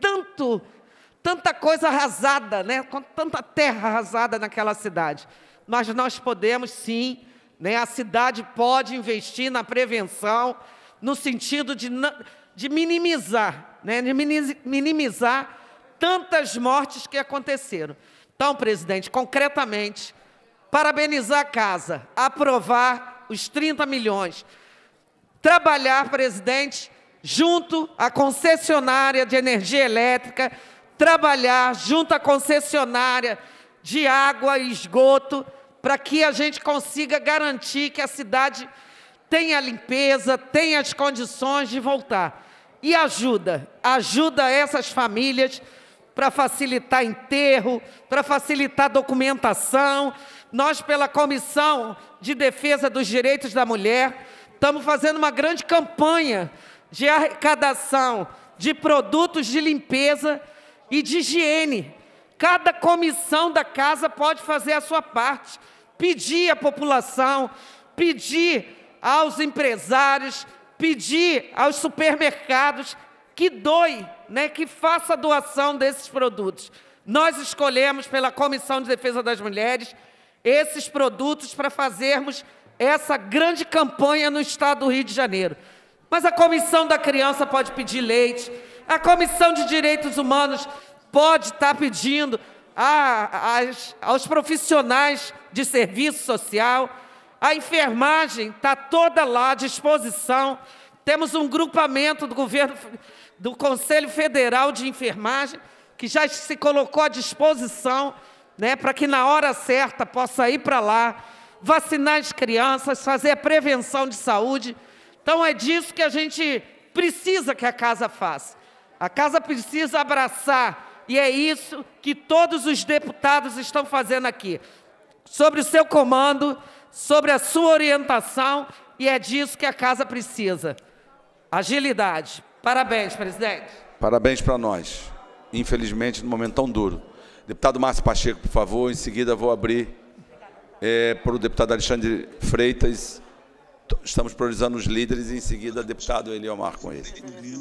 K: tanta coisa arrasada, com tanta terra arrasada naquela cidade. Mas nós podemos, sim, a cidade pode investir na prevenção, no sentido de minimizar, minimizar tantas mortes que aconteceram. Então, presidente, concretamente, parabenizar a casa, aprovar os 30 milhões, trabalhar, presidente, junto à concessionária de energia elétrica, trabalhar junto à concessionária de água e esgoto, para que a gente consiga garantir que a cidade tenha limpeza, tenha as condições de voltar. E ajuda essas famílias para facilitar enterro, para facilitar documentação. Nós, pela Comissão de Defesa dos Direitos da Mulher, estamos fazendo uma grande campanha de arrecadação de produtos de limpeza e de higiene. Cada comissão da casa pode fazer a sua parte, pedir à população, pedir aos empresários, pedir aos supermercados que doem, que faça a doação desses produtos. Nós escolhemos, pela Comissão de Defesa das Mulheres, esses produtos para fazermos essa grande campanha no estado do Rio de Janeiro. Mas a Comissão da Criança pode pedir leite, a Comissão de Direitos Humanos pode estar pedindo aos profissionais de serviço social, a enfermagem está toda lá à disposição. Temos um grupamento do governo, do Conselho Federal de Enfermagem, que já se colocou à disposição, né, para que na hora certa possa ir para lá, vacinar as crianças, fazer a prevenção de saúde. Então é disso que a gente precisa que a Casa faça. A Casa precisa abraçar, e é isso que todos os deputados estão fazendo aqui. Sobre o seu comando, sobre a sua orientação, e é disso que a Casa precisa. Agilidade. Parabéns, presidente.
A: Parabéns para nós. Infelizmente, num momento tão duro. Deputado Márcio Pacheco, por favor. Em seguida, vou abrir para o deputado Alexandre Freitas. Estamos priorizando os líderes e, em seguida, deputado Eliomar com ele.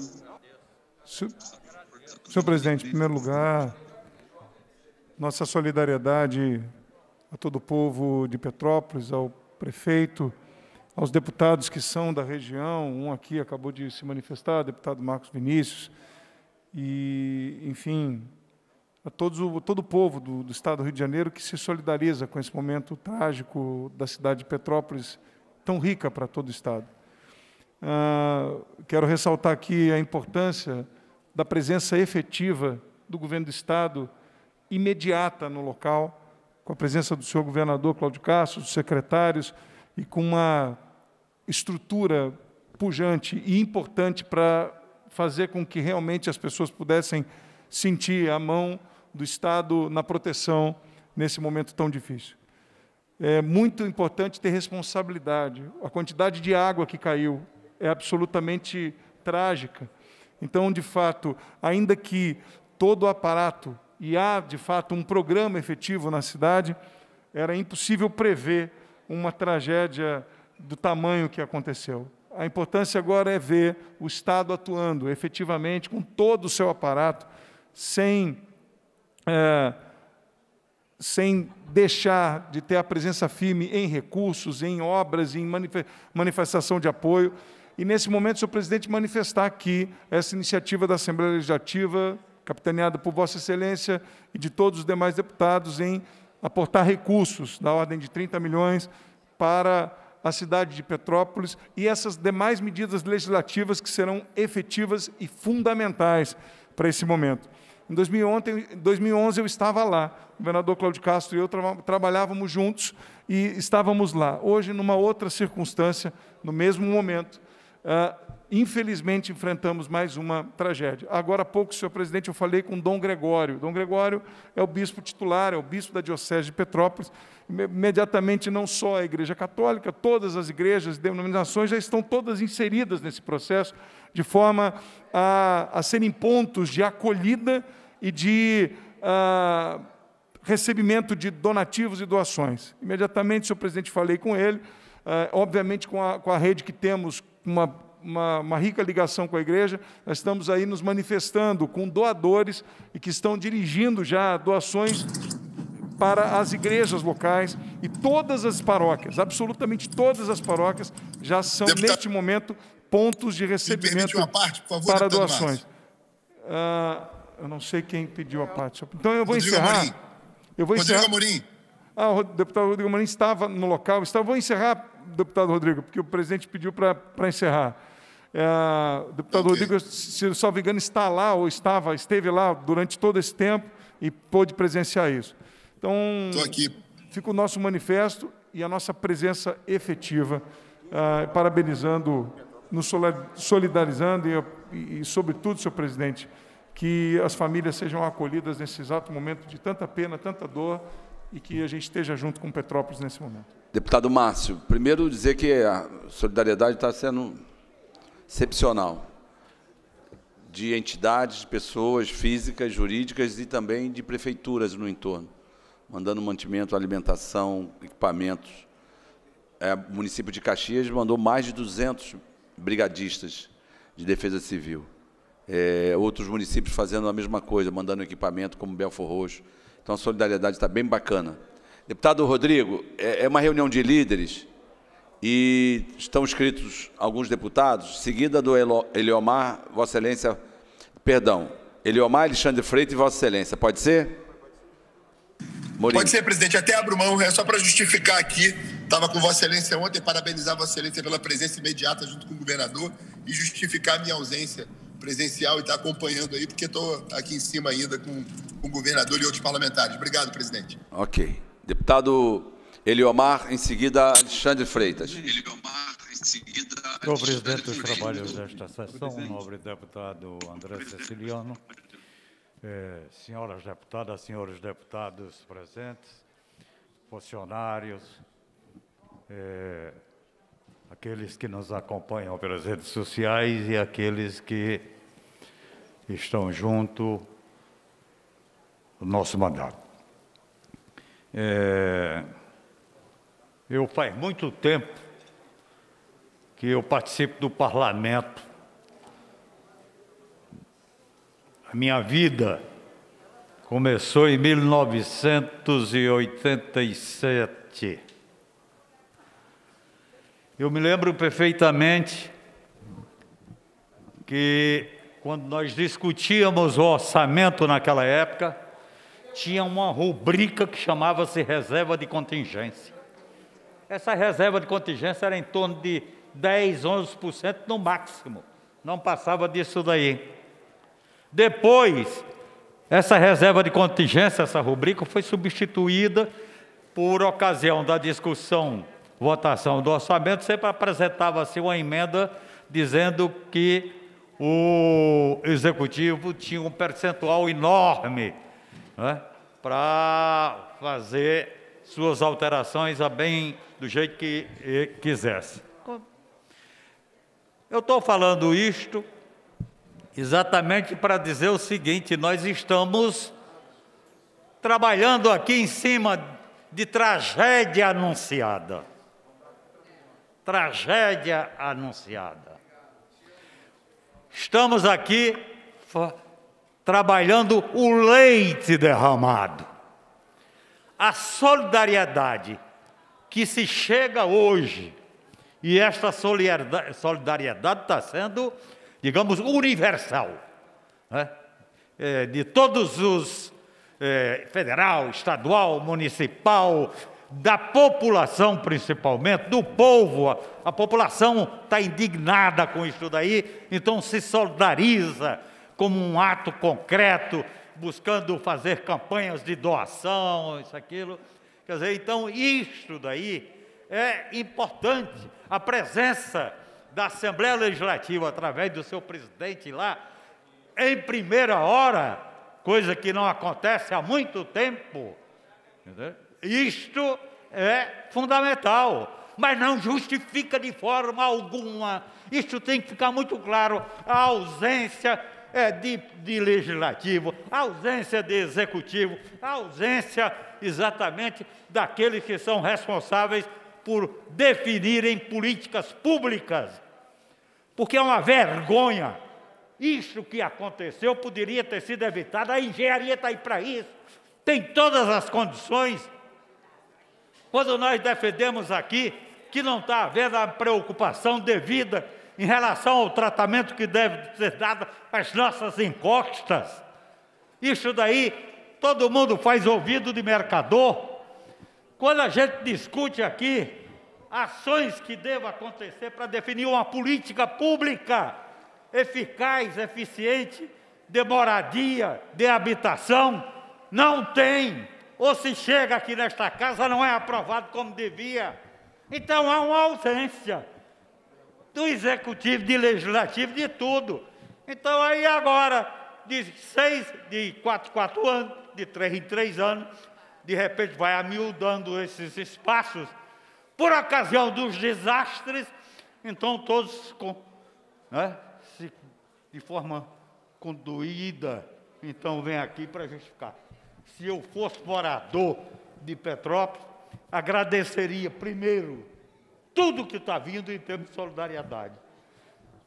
L: Senhor presidente, em primeiro lugar, nossa solidariedade a todo o povo de Petrópolis, ao prefeito, aos deputados que são da região. Um aqui acabou de se manifestar, deputado Marcos Vinícius, e, enfim, a todo o povo do estado do Rio de Janeiro que se solidariza com esse momento trágico da cidade de Petrópolis, tão rica para todo o estado. Quero ressaltar aqui a importância da presença efetiva do governo do estado, imediata no local, com a presença do senhor governador Cláudio Castro, dos secretários, e com uma estrutura pujante e importante para fazer com que realmente as pessoas pudessem sentir a mão do Estado na proteção nesse momento tão difícil. É muito importante ter responsabilidade. A quantidade de água que caiu é absolutamente trágica. Então, de fato, ainda que todo o aparato, e há, de fato, um programa efetivo na cidade, era impossível prever uma tragédia do tamanho que aconteceu. A importância agora é ver o Estado atuando efetivamente, com todo o seu aparato, sem deixar de ter a presença firme em recursos, em obras, em manifestação de apoio. E, nesse momento, senhor presidente, manifestar aqui essa iniciativa da Assembleia Legislativa, capitaneada por Vossa Excelência e de todos os demais deputados, em aportar recursos da ordem de 30 milhões para a cidade de Petrópolis e essas demais medidas legislativas que serão efetivas e fundamentais para esse momento. Em 2011, eu estava lá, o governador Cláudio Castro e eu trabalhávamos juntos e estávamos lá. Hoje, numa outra circunstância, no mesmo momento, infelizmente, enfrentamos mais uma tragédia. Agora há pouco, senhor presidente, eu falei com Dom Gregório. Dom Gregório é o bispo titular, é o bispo da Diocese de Petrópolis. Imediatamente, não só a Igreja Católica, todas as igrejas, denominações já estão todas inseridas nesse processo, de forma a serem pontos de acolhida e de recebimento de donativos e doações. Imediatamente, senhor presidente, falei com ele, obviamente com a rede que temos, uma rica ligação com a igreja, nós estamos aí nos manifestando com doadores e que estão dirigindo já doações para as igrejas locais e todas as paróquias, absolutamente todas as paróquias, já são, neste momento, pontos de recebimento para doações. Eu não sei quem pediu a parte. Então, eu vou encerrar. Rodrigo Amorim. O deputado Rodrigo Amorim estava no local. Vou encerrar, deputado Rodrigo, porque o presidente pediu para encerrar. O deputado Rodrigo, se salvo engano, está lá, ou esteve lá durante todo esse tempo e pôde presenciar isso. Então, fica o nosso manifesto e a nossa presença efetiva, parabenizando, nos solidarizando e, sobretudo, senhor presidente, que as famílias sejam acolhidas nesse exato momento de tanta pena, tanta dor, e que a gente esteja junto com Petrópolis nesse momento. Deputado Márcio, primeiro dizer que a solidariedade está sendo excepcional, de entidades, de pessoas físicas, jurídicas e também de prefeituras no entorno, mandando mantimento, alimentação, equipamentos. O município de Caxias mandou mais de 200 brigadistas de defesa civil.
A: outros municípios fazendo a mesma coisa, mandando equipamento, como Belfor Roxo. Então, a solidariedade está bem bacana. Deputado Rodrigo, é uma reunião de líderes e estão inscritos alguns deputados, seguida do Eliomar, Vossa Excelência, perdão, Eliomar, Alexandre Freitas e Vossa Excelência. Pode ser? Morim.
M: Pode ser, presidente. Até abro mão, é só para justificar aqui. Estava com Vossa Excelência ontem, parabenizar Vossa Excelência pela presença imediata junto com o governador e justificar a minha ausência presencial e estar acompanhando aí, porque estou aqui em cima ainda com o governador e outros parlamentares. Obrigado, presidente.
A: Ok. Deputado Eliomar, em seguida, Alexandre Freitas.
N: Eliomar, em seguida,
O: Senhor presidente dos trabalhos desta sessão, nobre deputado André Ceciliano, senhoras deputadas, senhores deputados presentes, funcionários, aqueles que nos acompanham pelas redes sociais e aqueles que estão junto do nosso mandato. Eu faz muito tempo que eu participo do parlamento. A minha vida começou em 1987. Eu me lembro perfeitamente que, quando nós discutíamos o orçamento naquela época, tinha uma rubrica que chamava-se reserva de contingência. Essa reserva de contingência era em torno de 10, 11% no máximo. Não passava disso daí. Depois, essa reserva de contingência, essa rubrica, foi substituída por ocasião da discussão, votação do orçamento, sempre apresentava-se uma emenda dizendo que o Executivo tinha um percentual enorme, né, para fazer suas alterações a bem do jeito que quisesse. Eu estou falando isto exatamente para dizer o seguinte: nós estamos trabalhando aqui em cima de tragédia anunciada. Tragédia anunciada. Estamos aqui trabalhando o leite derramado. A solidariedade que se chega hoje, e esta solidariedade está sendo, digamos, universal, né? De todos os, federal, estadual, municipal, da população principalmente, do povo. A população está indignada com isso daí, então se solidariza como um ato concreto, buscando fazer campanhas de doação, isso, aquilo. Quer dizer, então, isto daí é importante. A presença da Assembleia Legislativa, através do seu presidente lá, em primeira hora, coisa que não acontece há muito tempo. Entendeu? Isto é fundamental, mas não justifica de forma alguma. Isto tem que ficar muito claro: a ausência de legislativo, a ausência de executivo, a ausência exatamente daqueles que são responsáveis por definirem políticas públicas. Porque é uma vergonha. Isto que aconteceu poderia ter sido evitado. A engenharia está aí para isso. Tem todas as condições. Quando nós defendemos aqui que não está havendo a preocupação devida em relação ao tratamento que deve ser dado às nossas encostas, isso daí todo mundo faz ouvido de mercador. Quando a gente discute aqui ações que devam acontecer para definir uma política pública eficaz, eficiente, de moradia, de habitação, não tem. Ou se chega aqui nesta casa, não é aprovado como devia. Então há uma ausência do executivo, de legislativo, de tudo. Então aí agora, de 4 anos, de 3 em 3 anos, de repente vai amiudando esses espaços, por ocasião dos desastres, então todos de forma conduída, então vem aqui para justificar. Se eu fosse morador de Petrópolis, agradeceria primeiro tudo que está vindo em termos de solidariedade.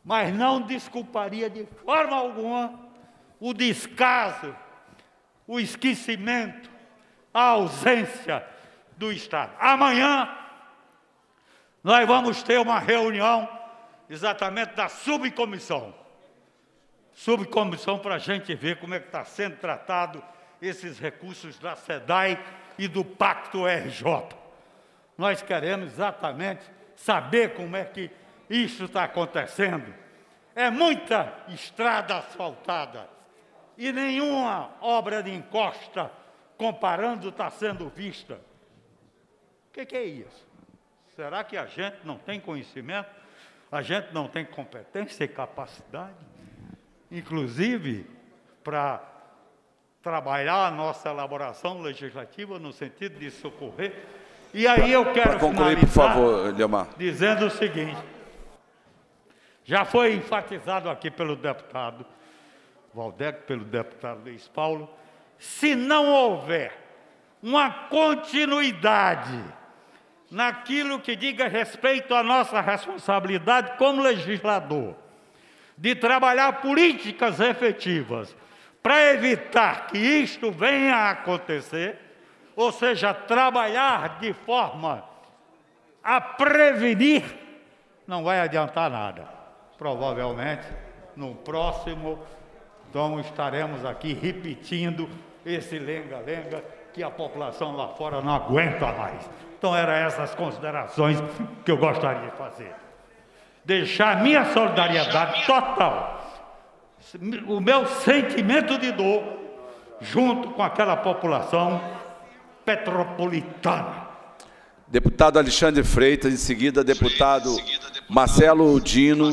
O: mas não desculparia de forma alguma o descaso, o esquecimento, a ausência do Estado. Amanhã nós vamos ter uma reunião exatamente da subcomissão para a gente ver como é que está sendo tratado esses recursos da SEDAI e do Pacto RJ. Nós queremos exatamente saber como é que isso está acontecendo. É muita estrada asfaltada e nenhuma obra de encosta, comparando, está sendo vista. O que é isso? Será que a gente não tem conhecimento? A gente não tem competência e capacidade? Inclusive, para trabalhar a nossa elaboração legislativa no sentido de socorrer. E aí eu quero
A: concluir, por favor, Eliomar,
O: dizendo o seguinte: já foi enfatizado aqui pelo deputado Valdec, pelo deputado Luiz Paulo, se não houver uma continuidade naquilo que diga respeito à nossa responsabilidade como legislador, de trabalhar políticas efetivas para evitar que isto venha a acontecer, ou seja, trabalhar de forma a prevenir, não vai adiantar nada. Provavelmente, no próximo, então estaremos aqui repetindo esse lenga-lenga que a população lá fora não aguenta mais. Então, eram essas considerações que eu gostaria de fazer. Deixar minha solidariedade total, o meu sentimento de dor, junto com aquela população petropolitana.
A: Deputado Alexandre Freitas, em seguida, deputado Marcelo Dino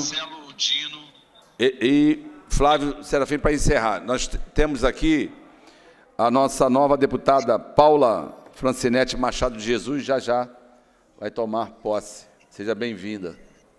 A: e Flávio Serafim, para encerrar. Nós temos aqui a nossa nova deputada Paula Francinete Machado de Jesus, já vai tomar posse. Seja bem-vinda.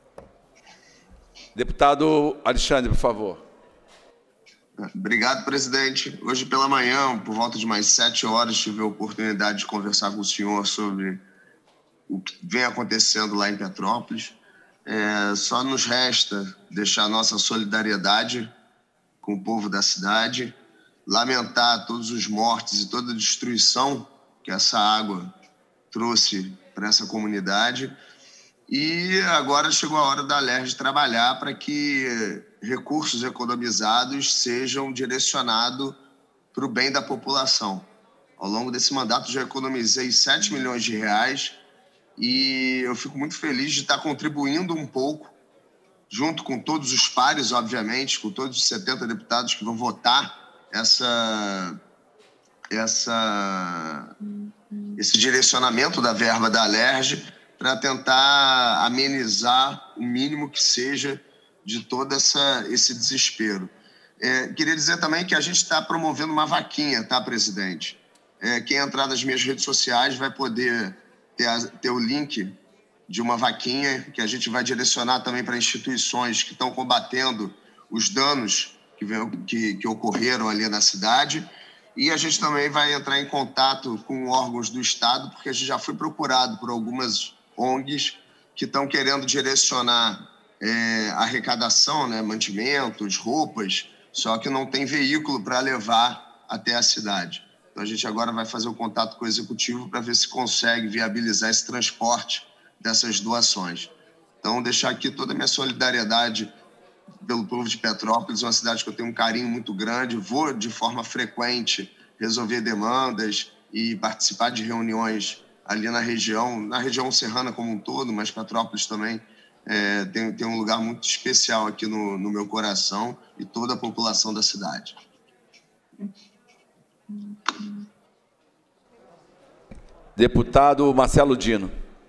A: Deputado Alexandre, por favor.
P: Obrigado, presidente. Hoje pela manhã, por volta de mais 7 horas, tive a oportunidade de conversar com o senhor sobre o que vem acontecendo lá em Petrópolis. Só nos resta deixar nossa solidariedade com o povo da cidade, lamentar todos os mortes e toda a destruição que essa água trouxe para essa comunidade. E agora chegou a hora da Alerj trabalhar para que recursos economizados sejam direcionados para o bem da população. Ao longo desse mandato já economizei 7 milhões de reais e eu fico muito feliz de estar contribuindo um pouco, junto com todos os pares, obviamente, com todos os 70 deputados que vão votar esse direcionamento da verba da Alerj, para tentar amenizar o mínimo que seja de todo esse desespero. Queria dizer também que a gente está promovendo uma vaquinha, tá, presidente? Quem entrar nas minhas redes sociais vai poder ter o link de uma vaquinha que a gente vai direcionar também para instituições que estão combatendo os danos que ocorreram ali na cidade. E a gente também vai entrar em contato com órgãos do Estado, porque a gente já foi procurado por algumas ONGs que estão querendo direcionar arrecadação, né, mantimentos, roupas, só que não tem veículo para levar até a cidade. Então, a gente agora vai fazer o contato com o Executivo para ver se consegue viabilizar esse transporte dessas doações. Então, deixar aqui toda a minha solidariedade pelo povo de Petrópolis, uma cidade que eu tenho um carinho muito grande, vou de forma frequente resolver demandas e participar de reuniões ali na região serrana como um todo, mas Petrópolis também tem um lugar muito especial aqui no meu coração e toda a população da cidade.
A: Deputado Marcelo Dino.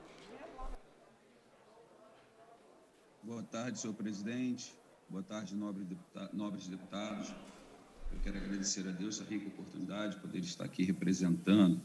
Q: Boa tarde, senhor presidente. Boa tarde, nobres deputados. Eu quero agradecer a Deus a rica oportunidade de poder estar aqui representando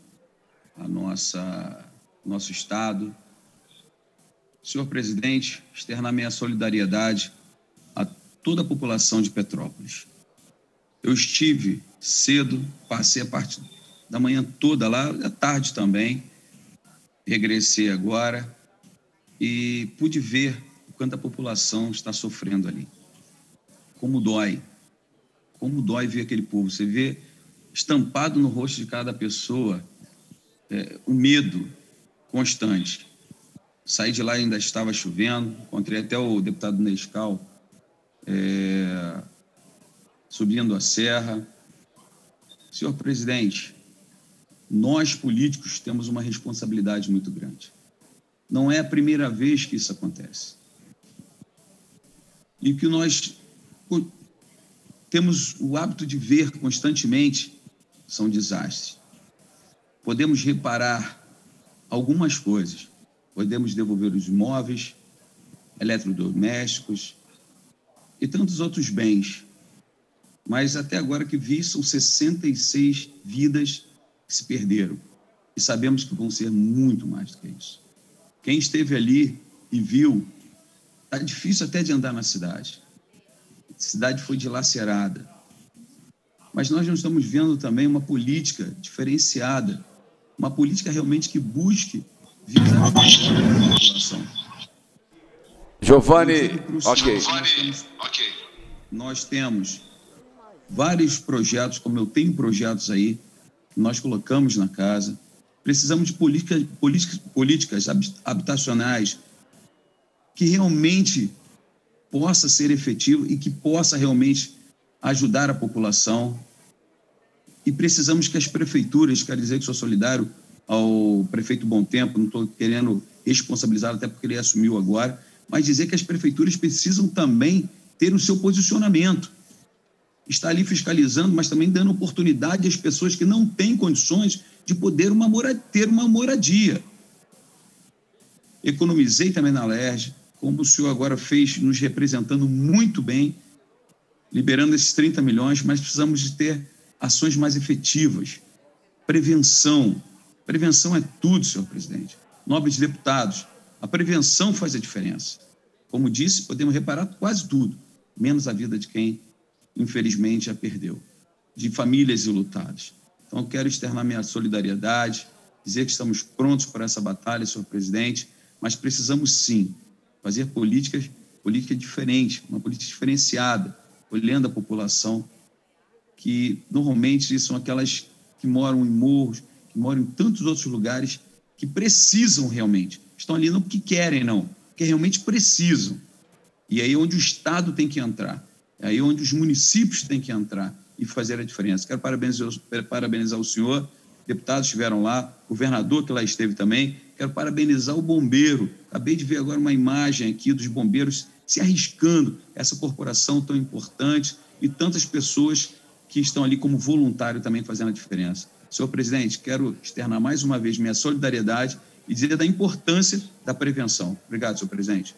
Q: nosso Estado. Senhor presidente, externar minha solidariedade a toda a população de Petrópolis. Eu estive cedo, passei a parte da manhã toda lá, à tarde também, regressei agora e pude ver o quanto a população está sofrendo ali. Como dói ver aquele povo. Você vê estampado no rosto de cada pessoa o medo constante. Saí de lá, ainda estava chovendo, encontrei até o deputado Nescau subindo a serra. Senhor presidente, nós políticos temos uma responsabilidade muito grande. Não é a primeira vez que isso acontece. E que nós temos o hábito de ver constantemente são desastres. Podemos reparar algumas coisas. Podemos devolver os imóveis, eletrodomésticos e tantos outros bens. Mas até agora que vi, são 66 vidas que se perderam. E sabemos que vão ser muito mais do que isso. Quem esteve ali e viu, está difícil até de andar na cidade. A cidade foi dilacerada. Mas nós não estamos vendo também uma política diferenciada, uma política realmente que busque visar a população.
A: Giovanni, ok.
Q: Nós temos vários projetos, como eu tenho projetos aí, que nós colocamos na casa. Precisamos de políticas habitacionais que realmente possa ser efetivo e que possa realmente ajudar a população. E precisamos que as prefeituras, quero dizer que sou solidário ao prefeito Bom Tempo, não estou querendo responsabilizar, até porque ele assumiu agora, mas dizer que as prefeituras precisam também ter o seu posicionamento. Está ali fiscalizando, mas também dando oportunidade às pessoas que não têm condições de poder ter uma moradia. Economizei também na LERJ, como o senhor agora fez, nos representando muito bem, liberando esses 30 milhões, mas precisamos de ter ações mais efetivas. Prevenção. Prevenção é tudo, senhor presidente. Nobres deputados, a prevenção faz a diferença. Como disse, podemos reparar quase tudo, menos a vida de quem, infelizmente, a perdeu, de famílias enlutadas. Então, eu quero externar minha solidariedade, dizer que estamos prontos para essa batalha, senhor presidente, mas precisamos, sim, fazer política diferente, uma política diferenciada, olhando a população, que normalmente são aquelas que moram em morros, que moram em tantos outros lugares, que precisam realmente. Estão ali não porque querem, não, porque realmente precisam. E aí é onde o Estado tem que entrar, é aí onde os municípios têm que entrar e fazer a diferença. Quero parabenizar o senhor, deputados estiveram lá, governador que lá esteve também, quero parabenizar o bombeiro. Acabei de ver agora uma imagem aqui dos bombeiros se arriscando, essa corporação tão importante e tantas pessoas que estão ali como voluntário também fazendo a diferença. Senhor presidente, quero externar mais uma vez minha solidariedade e dizer da importância da prevenção. Obrigado, senhor presidente.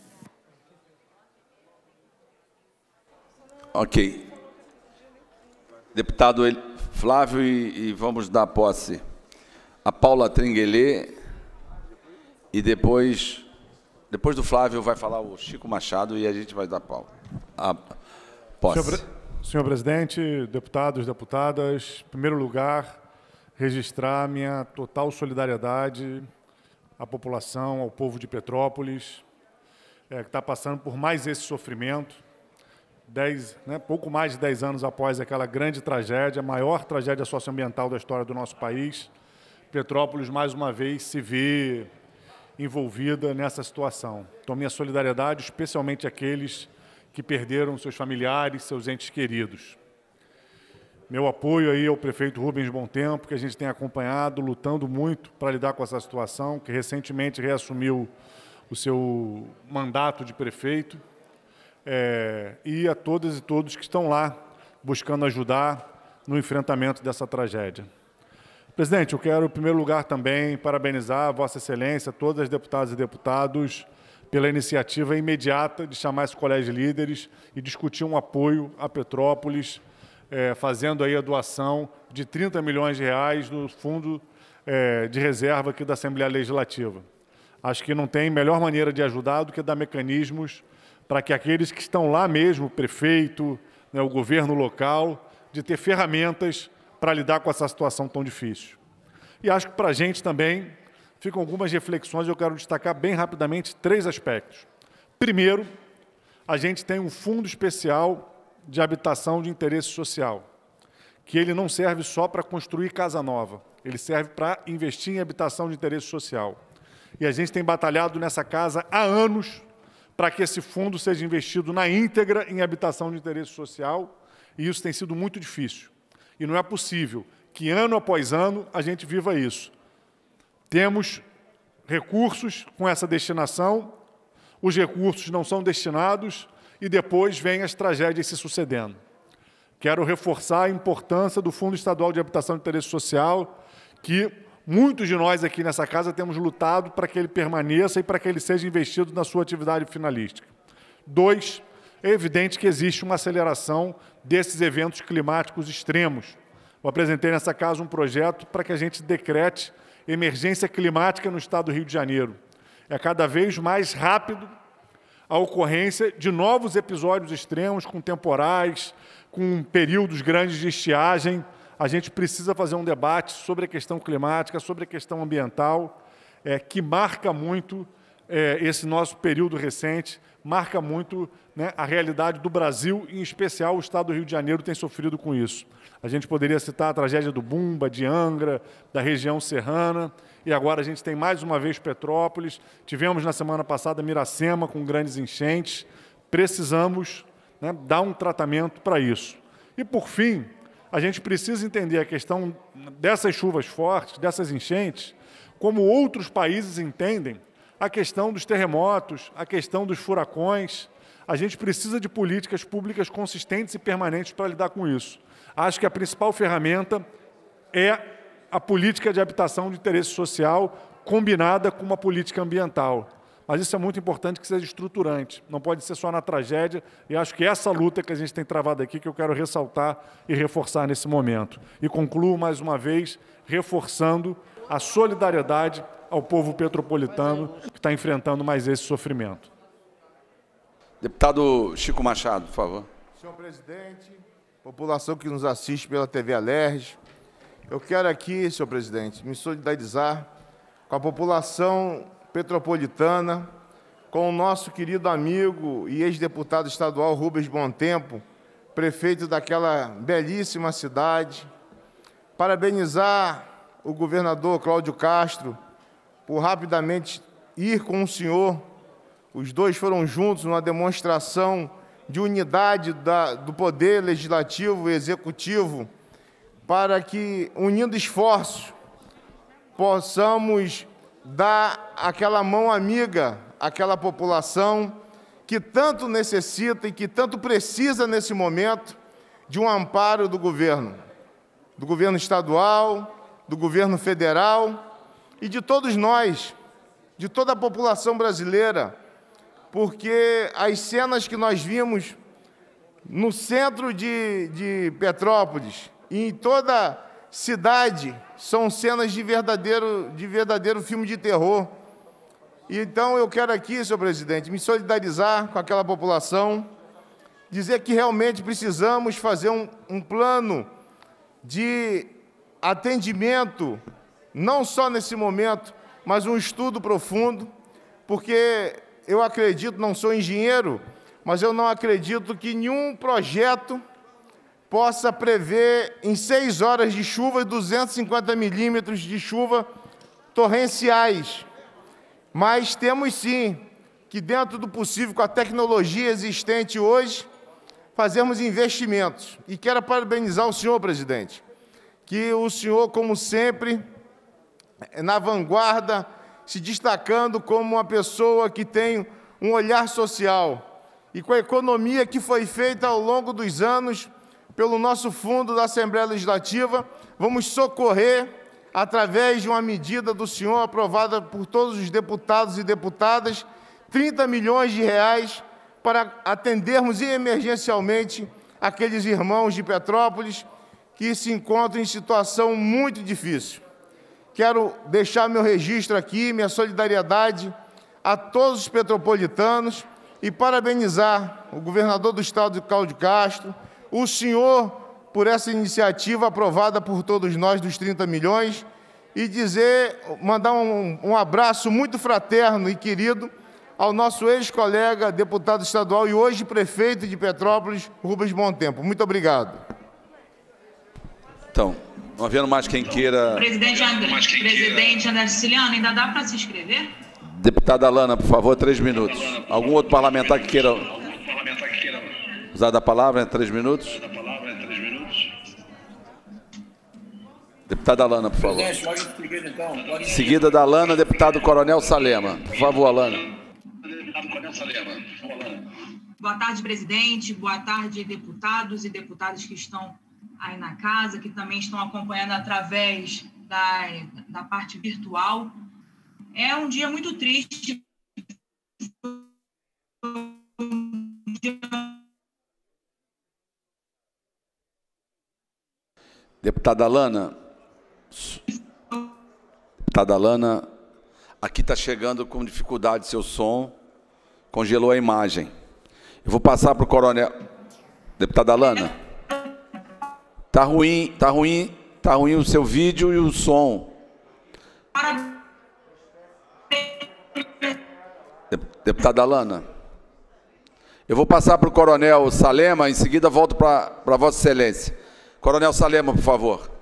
A: Ok. Deputado Flávio, e vamos dar posse a Paula Tringuelê, e depois do Flávio vai falar o Chico Machado e a gente vai dar a posse.
R: Senhor presidente, deputados, deputadas, em primeiro lugar, registrar minha total solidariedade à população, ao povo de Petrópolis, que está passando por mais esse sofrimento. Pouco mais de 10 anos após aquela grande tragédia, a maior tragédia socioambiental da história do nosso país, Petrópolis, mais uma vez, se vê envolvida nessa situação. Então, minha solidariedade, especialmente àqueles que perderam seus familiares, seus entes queridos. Meu apoio aí ao prefeito Rubens Bom Tempo, que a gente tem acompanhado, lutando muito para lidar com essa situação, que recentemente reassumiu o seu mandato de prefeito, e a todas e todos que estão lá buscando ajudar no enfrentamento dessa tragédia. Presidente, eu quero, em primeiro lugar, também parabenizar a Vossa Excelência, todas as deputadas e deputados, pela iniciativa imediata de chamar esse colégio de líderes e discutir um apoio a Petrópolis, fazendo aí a doação de 30 milhões de reais no fundo de reserva aqui da Assembleia Legislativa. Acho que não tem melhor maneira de ajudar do que dar mecanismos para que aqueles que estão lá mesmo, o prefeito, o governo local, de ter ferramentas para lidar com essa situação tão difícil. E acho que para a gente também ficam algumas reflexões, eu quero destacar bem rapidamente 3 aspectos. Primeiro, a gente tem um fundo especial de habitação de interesse social, que ele não serve só para construir casa nova, ele serve para investir em habitação de interesse social. E a gente tem batalhado nessa casa há anos para que esse fundo seja investido na íntegra em habitação de interesse social, e isso tem sido muito difícil. E não é possível que, ano após ano, a gente viva isso. Temos recursos com essa destinação, os recursos não são destinados e depois vêm as tragédias se sucedendo. Quero reforçar a importância do Fundo Estadual de Habitação de Interesse Social, que muitos de nós aqui nessa casa temos lutado para que ele permaneça e para que ele seja investido na sua atividade finalística. 2, é evidente que existe uma aceleração desses eventos climáticos extremos. Eu apresentei nessa casa um projeto para que a gente decrete emergência climática no estado do Rio de Janeiro. É cada vez mais rápido a ocorrência de novos episódios extremos, com temporais, com períodos grandes de estiagem. A gente precisa fazer um debate sobre a questão climática, sobre a questão ambiental, que marca muito esse nosso período recente, marca muito, né, a realidade do Brasil, em especial o estado do Rio de Janeiro tem sofrido com isso. A gente poderia citar a tragédia do Bumba, de Angra, da região serrana, e agora a gente tem mais uma vez Petrópolis, tivemos na semana passada Miracema com grandes enchentes, precisamos, né, dar um tratamento para isso. E, por fim, a gente precisa entender a questão dessas chuvas fortes, dessas enchentes, como outros países entendem a questão dos terremotos, a questão dos furacões. A gente precisa de políticas públicas consistentes e permanentes para lidar com isso. Acho que a principal ferramenta é a política de habitação de interesse social combinada com uma política ambiental. Mas isso é muito importante que seja estruturante, não pode ser só na tragédia, e acho que essa luta que a gente tem travado aqui, que eu quero ressaltar e reforçar nesse momento. E concluo, mais uma vez, reforçando a solidariedade ao povo petropolitano que está enfrentando mais esse sofrimento.
A: Deputado Chico Machado, por favor.
S: Senhor presidente, população que nos assiste pela TV Alerj, eu quero aqui, senhor presidente, me solidarizar com a população petropolitana, com o nosso querido amigo e ex-deputado estadual Rubens Bontempo, prefeito daquela belíssima cidade, parabenizar o governador Cláudio Castro por rapidamente ir com o senhor. Os dois foram juntos numa demonstração de unidade do Poder Legislativo e Executivo para que, unindo esforços, possamos dar aquela mão amiga àquela população que tanto necessita e que tanto precisa, nesse momento, de um amparo do governo estadual, do governo federal e de todos nós, de toda a população brasileira, porque as cenas que nós vimos no centro de Petrópolis e em toda a cidade são cenas de verdadeiro filme de terror. E então eu quero aqui, senhor presidente, me solidarizar com aquela população, dizer que realmente precisamos fazer um plano de atendimento, não só nesse momento, mas um estudo profundo, porque eu acredito, não sou engenheiro, mas eu não acredito que nenhum projeto possa prever em 6 horas de chuva e 250 milímetros de chuva torrenciais. Mas temos sim que, dentro do possível, com a tecnologia existente hoje, fazermos investimentos. E quero parabenizar o senhor, presidente, que o senhor, como sempre, na vanguarda, se destacando como uma pessoa que tem um olhar social. E com a economia que foi feita ao longo dos anos pelo nosso fundo da Assembleia Legislativa, vamos socorrer, através de uma medida do senhor aprovada por todos os deputados e deputadas, 30 milhões de reais para atendermos emergencialmente aqueles irmãos de Petrópolis que se encontram em situação muito difícil. Quero deixar meu registro aqui, minha solidariedade a todos os petropolitanos e parabenizar o governador do estado, Cláudio Castro, o senhor por essa iniciativa aprovada por todos nós dos 30 milhões e mandar um abraço muito fraterno e querido ao nosso ex-colega, deputado estadual e hoje prefeito de Petrópolis, Rubens Bom Tempo. Muito obrigado.
A: Então, não havendo mais quem queira...
T: Presidente André Siciliano, ainda dá para se inscrever?
A: Deputada Alana, por favor, 3 minutos. Algum outro parlamentar que queira usar da palavra em 3 minutos? Deputada Alana, por favor.
G: Presidente, logo em seguida, então.
A: Seguida da Alana, deputado Coronel Salema. Por favor, Alana.
T: Boa tarde, presidente. Boa tarde, deputados e deputadas que estão aí na casa, que também estão acompanhando através da parte virtual. É um dia muito triste.
A: Deputada Alana, aqui está chegando com dificuldade seu som, congelou a imagem. Eu vou passar para o coronel. Deputada Alana, tá ruim o seu vídeo e o som. Deputada Alana, eu vou passar para o coronel Salema, em seguida volto para Vossa Excelência. Coronel Salema, por favor.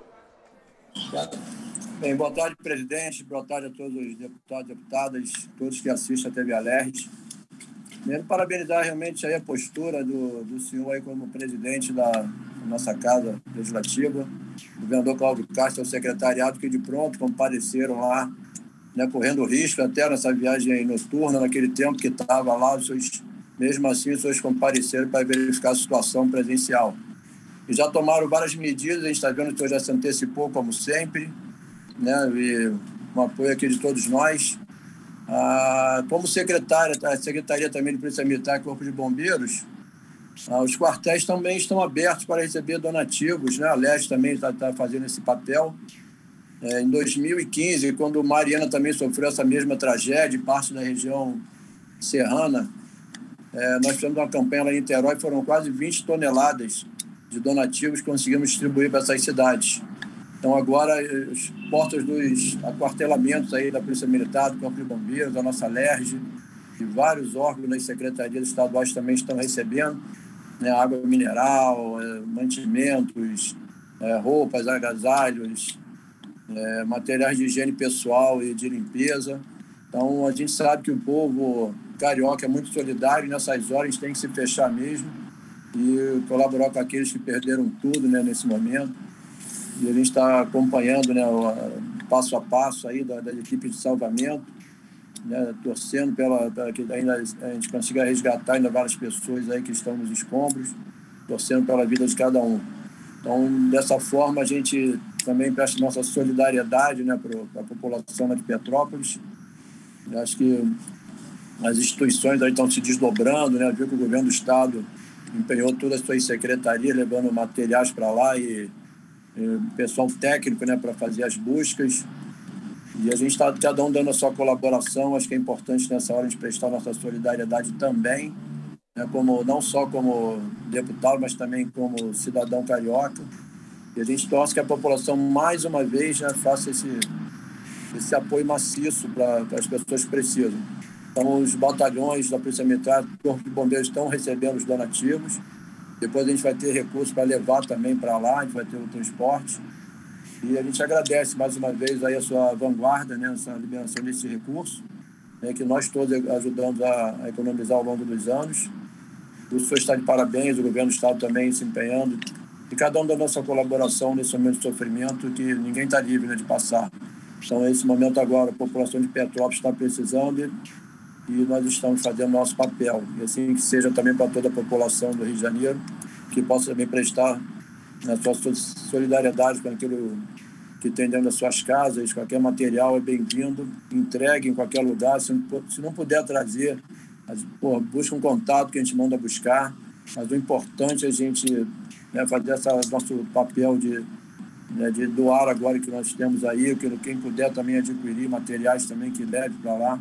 G: Bem, boa tarde, presidente. Boa tarde a todos os deputados e deputadas, todos que assistem a TV Alerj. Primeiro, parabenizar realmente aí a postura do senhor aí como presidente da nossa Casa Legislativa, o governador Cláudio Castro, o secretariado que de pronto compareceram lá, né, correndo risco até nessa viagem noturna, naquele tempo que estava lá, mesmo assim os senhores compareceram para verificar a situação presencial. E já tomaram várias medidas, a gente está vendo que o senhor já se antecipou, como sempre, né, e um apoio aqui de todos nós. Como secretária, a Secretaria também de Polícia Militar e Corpo de Bombeiros, os quartéis também estão abertos para receber donativos, né? A Alerj também está fazendo esse papel. Em 2015, quando Mariana também sofreu essa mesma tragédia, parte da região serrana, nós fizemos uma campanha lá em Niterói, foram quase 20 toneladas de donativos que conseguimos distribuir para essas cidades. Então, agora, as portas dos aquartelamentos aí da Polícia Militar, do Corpo de Bombeiros, da nossa Alerj, e vários órgãos das secretarias estaduais também estão recebendo, né, água mineral, mantimentos, roupas, agasalhos, materiais de higiene pessoal e de limpeza. Então, a gente sabe que o povo carioca é muito solidário, e nessas horas a gente tem que se fechar mesmo e colaborar com aqueles que perderam tudo, né, nesse momento. E a gente está acompanhando, né, o passo a passo aí das equipes de salvamento, né, torcendo para que ainda a gente consiga resgatar ainda várias pessoas aí que estão nos escombros, torcendo pela vida de cada um. Então, dessa forma, a gente também presta nossa solidariedade, né, para a população de Petrópolis. Eu acho que as instituições aí estão se desdobrando, né, viu que o governo do Estado empenhou todas as suas secretarias, levando materiais para lá e pessoal técnico, né, para fazer as buscas. E a gente está cada um dando a sua colaboração. Acho que é importante nessa hora a gente prestar nossa solidariedade também, né, não só como deputado, mas também como cidadão carioca. E a gente torce que a população, mais uma vez, né, faça esse apoio maciço para as pessoas que precisam. Então, os batalhões da Polícia Militar, do Corpo de Bombeiros estão recebendo os donativos. Depois a gente vai ter recursos para levar também para lá, a gente vai ter o transporte. E a gente agradece mais uma vez aí a sua vanguarda, né, essa liberação desse recurso, né, que nós todos ajudamos a economizar ao longo dos anos. O senhor está de parabéns, o governo do Estado também se empenhando. E cada um da nossa colaboração nesse momento de sofrimento que ninguém está livre, né, de passar. Então, nesse momento agora, a população de Petrópolis está precisando e nós estamos fazendo nosso papel. E assim que seja também para toda a população do Rio de Janeiro, que possa também prestar a sua solidariedade com aquilo que tem dentro das suas casas. Qualquer material é bem-vindo, entregue em qualquer lugar. Se não puder trazer, busca um contato que a gente manda buscar. Mas o importante é a gente, né, fazer nosso papel de doar agora que nós temos aí, quem puder também adquirir materiais também que leve para lá.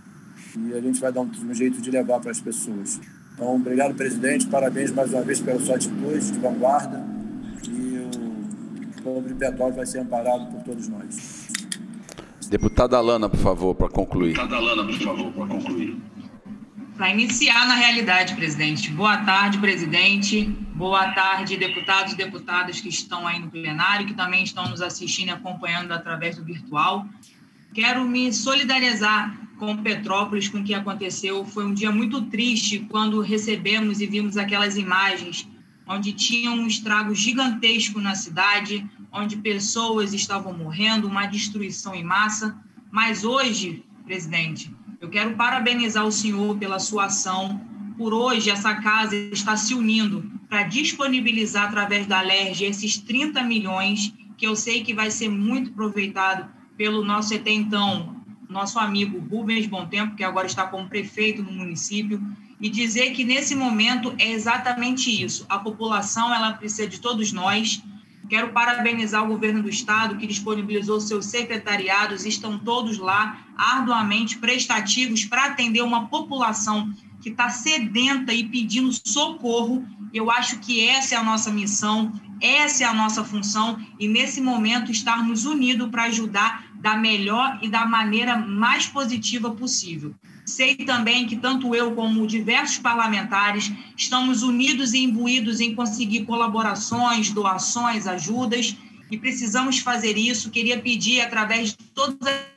G: E a gente vai dar um jeito de levar para as pessoas. Então, obrigado, presidente. Parabéns mais uma vez pela sua atitude de vanguarda. E o povo de Petrópolis vai ser amparado por todos nós.
A: Deputada Alana, por favor, para concluir.
G: Deputada Alana, por favor, para concluir.
T: Para iniciar, na realidade, presidente. Boa tarde, presidente. Boa tarde, deputados e deputadas que estão aí no plenário, que também estão nos assistindo e acompanhando através do virtual. Quero me solidarizar com Petrópolis, com o que aconteceu. Foi um dia muito triste quando recebemos e vimos aquelas imagens onde tinha um estrago gigantesco na cidade, onde pessoas estavam morrendo, uma destruição em massa. Mas hoje, presidente, eu quero parabenizar o senhor pela sua ação. Por hoje, essa casa está se unindo para disponibilizar, através da LERJ, esses 30 milhões, que eu sei que vai ser muito aproveitado pelo nosso até então, nosso amigo Rubens Bom Tempo, que agora está como prefeito no município, e dizer que, nesse momento, é exatamente isso. A população, ela precisa de todos nós. Quero parabenizar o governo do estado, que disponibilizou seus secretariados, estão todos lá, arduamente prestativos para atender uma população que está sedenta e pedindo socorro. Eu acho que essa é a nossa missão, essa é a nossa função, e nesse momento estarmos unidos para ajudar da melhor e da maneira mais positiva possível. Sei também que tanto eu como diversos parlamentares estamos unidos e imbuídos em conseguir colaborações, doações, ajudas, e precisamos fazer isso. Queria pedir, através de todos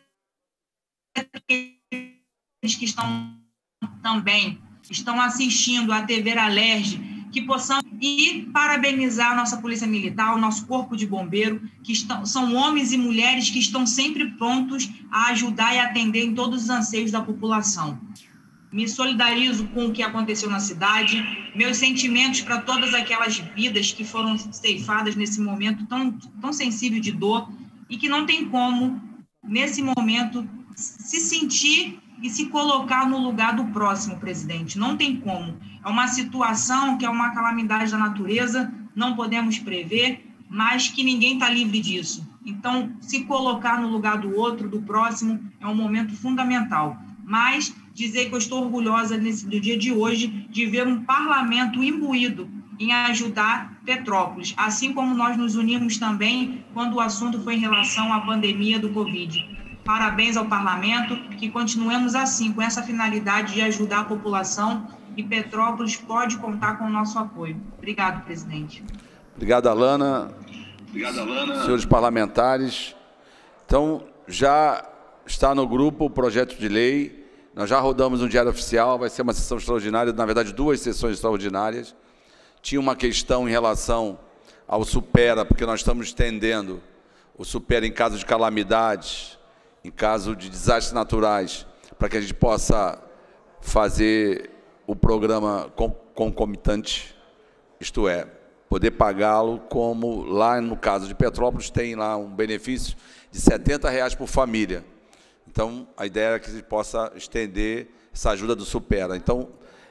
T: aqueles que estão assistindo à TV Alerj, que possamos ir parabenizar a nossa Polícia Militar, o nosso Corpo de Bombeiro, que são homens e mulheres que estão sempre prontos a ajudar e atender em todos os anseios da população. Me solidarizo com o que aconteceu na cidade, meus sentimentos para todas aquelas vidas que foram ceifadas nesse momento tão sensível de dor, e que não tem como, nesse momento, se sentir e se colocar no lugar do próximo, presidente. Não tem como. É uma situação que é uma calamidade da natureza, não podemos prever, mas que ninguém está livre disso. Então, se colocar no lugar do outro, do próximo, é um momento fundamental. Mas dizer que eu estou orgulhosa do dia de hoje de ver um parlamento imbuído em ajudar Petrópolis, assim como nós nos unimos também quando o assunto foi em relação à pandemia do Covid. Parabéns ao parlamento, que continuemos assim, com essa finalidade de ajudar a população, e Petrópolis pode contar com o nosso apoio. Obrigado, presidente.
A: Obrigado, Alana.
N: Obrigado, Alana.
A: Senhores parlamentares. Então, já está no grupo o projeto de lei. Nós já rodamos no Diário Oficial, vai ser uma sessão extraordinária, na verdade, 2 sessões extraordinárias. Tinha uma questão em relação ao Supera, porque nós estamos estendendo o Supera em caso de calamidades, em caso de desastres naturais, para que a gente possa fazer o programa concomitante, isto é, poder pagá-lo como lá no caso de Petrópolis tem lá um benefício de R$ 70 por família. Então, a ideia é que a gente possa estender essa ajuda do Supera. Então,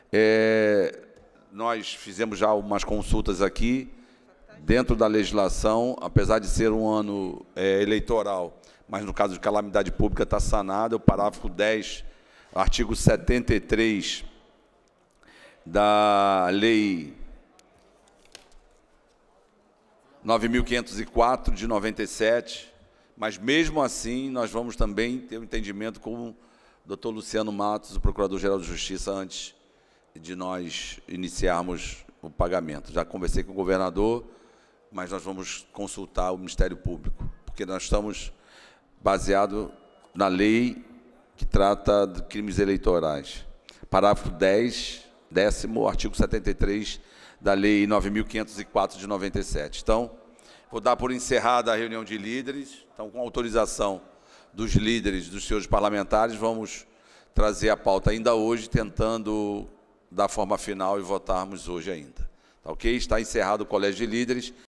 A: nós fizemos já umas consultas aqui, dentro da legislação, apesar de ser um ano eleitoral, mas no caso de calamidade pública está sanado, é o parágrafo 10, artigo 73 da Lei 9.504 de 97, mas mesmo assim nós vamos também ter um entendimento com o doutor Luciano Matos, o Procurador-Geral de Justiça, antes de nós iniciarmos o pagamento. Já conversei com o governador, mas nós vamos consultar o Ministério Público, porque nós estamos baseado na lei que trata de crimes eleitorais. Parágrafo 10º, artigo 73 da Lei 9.504 de 97. Então, vou dar por encerrada a reunião de líderes. Então, com autorização dos líderes, dos senhores parlamentares, vamos trazer a pauta ainda hoje, tentando dar forma final e votarmos hoje ainda. Tá ok? Está encerrado o Colégio de Líderes.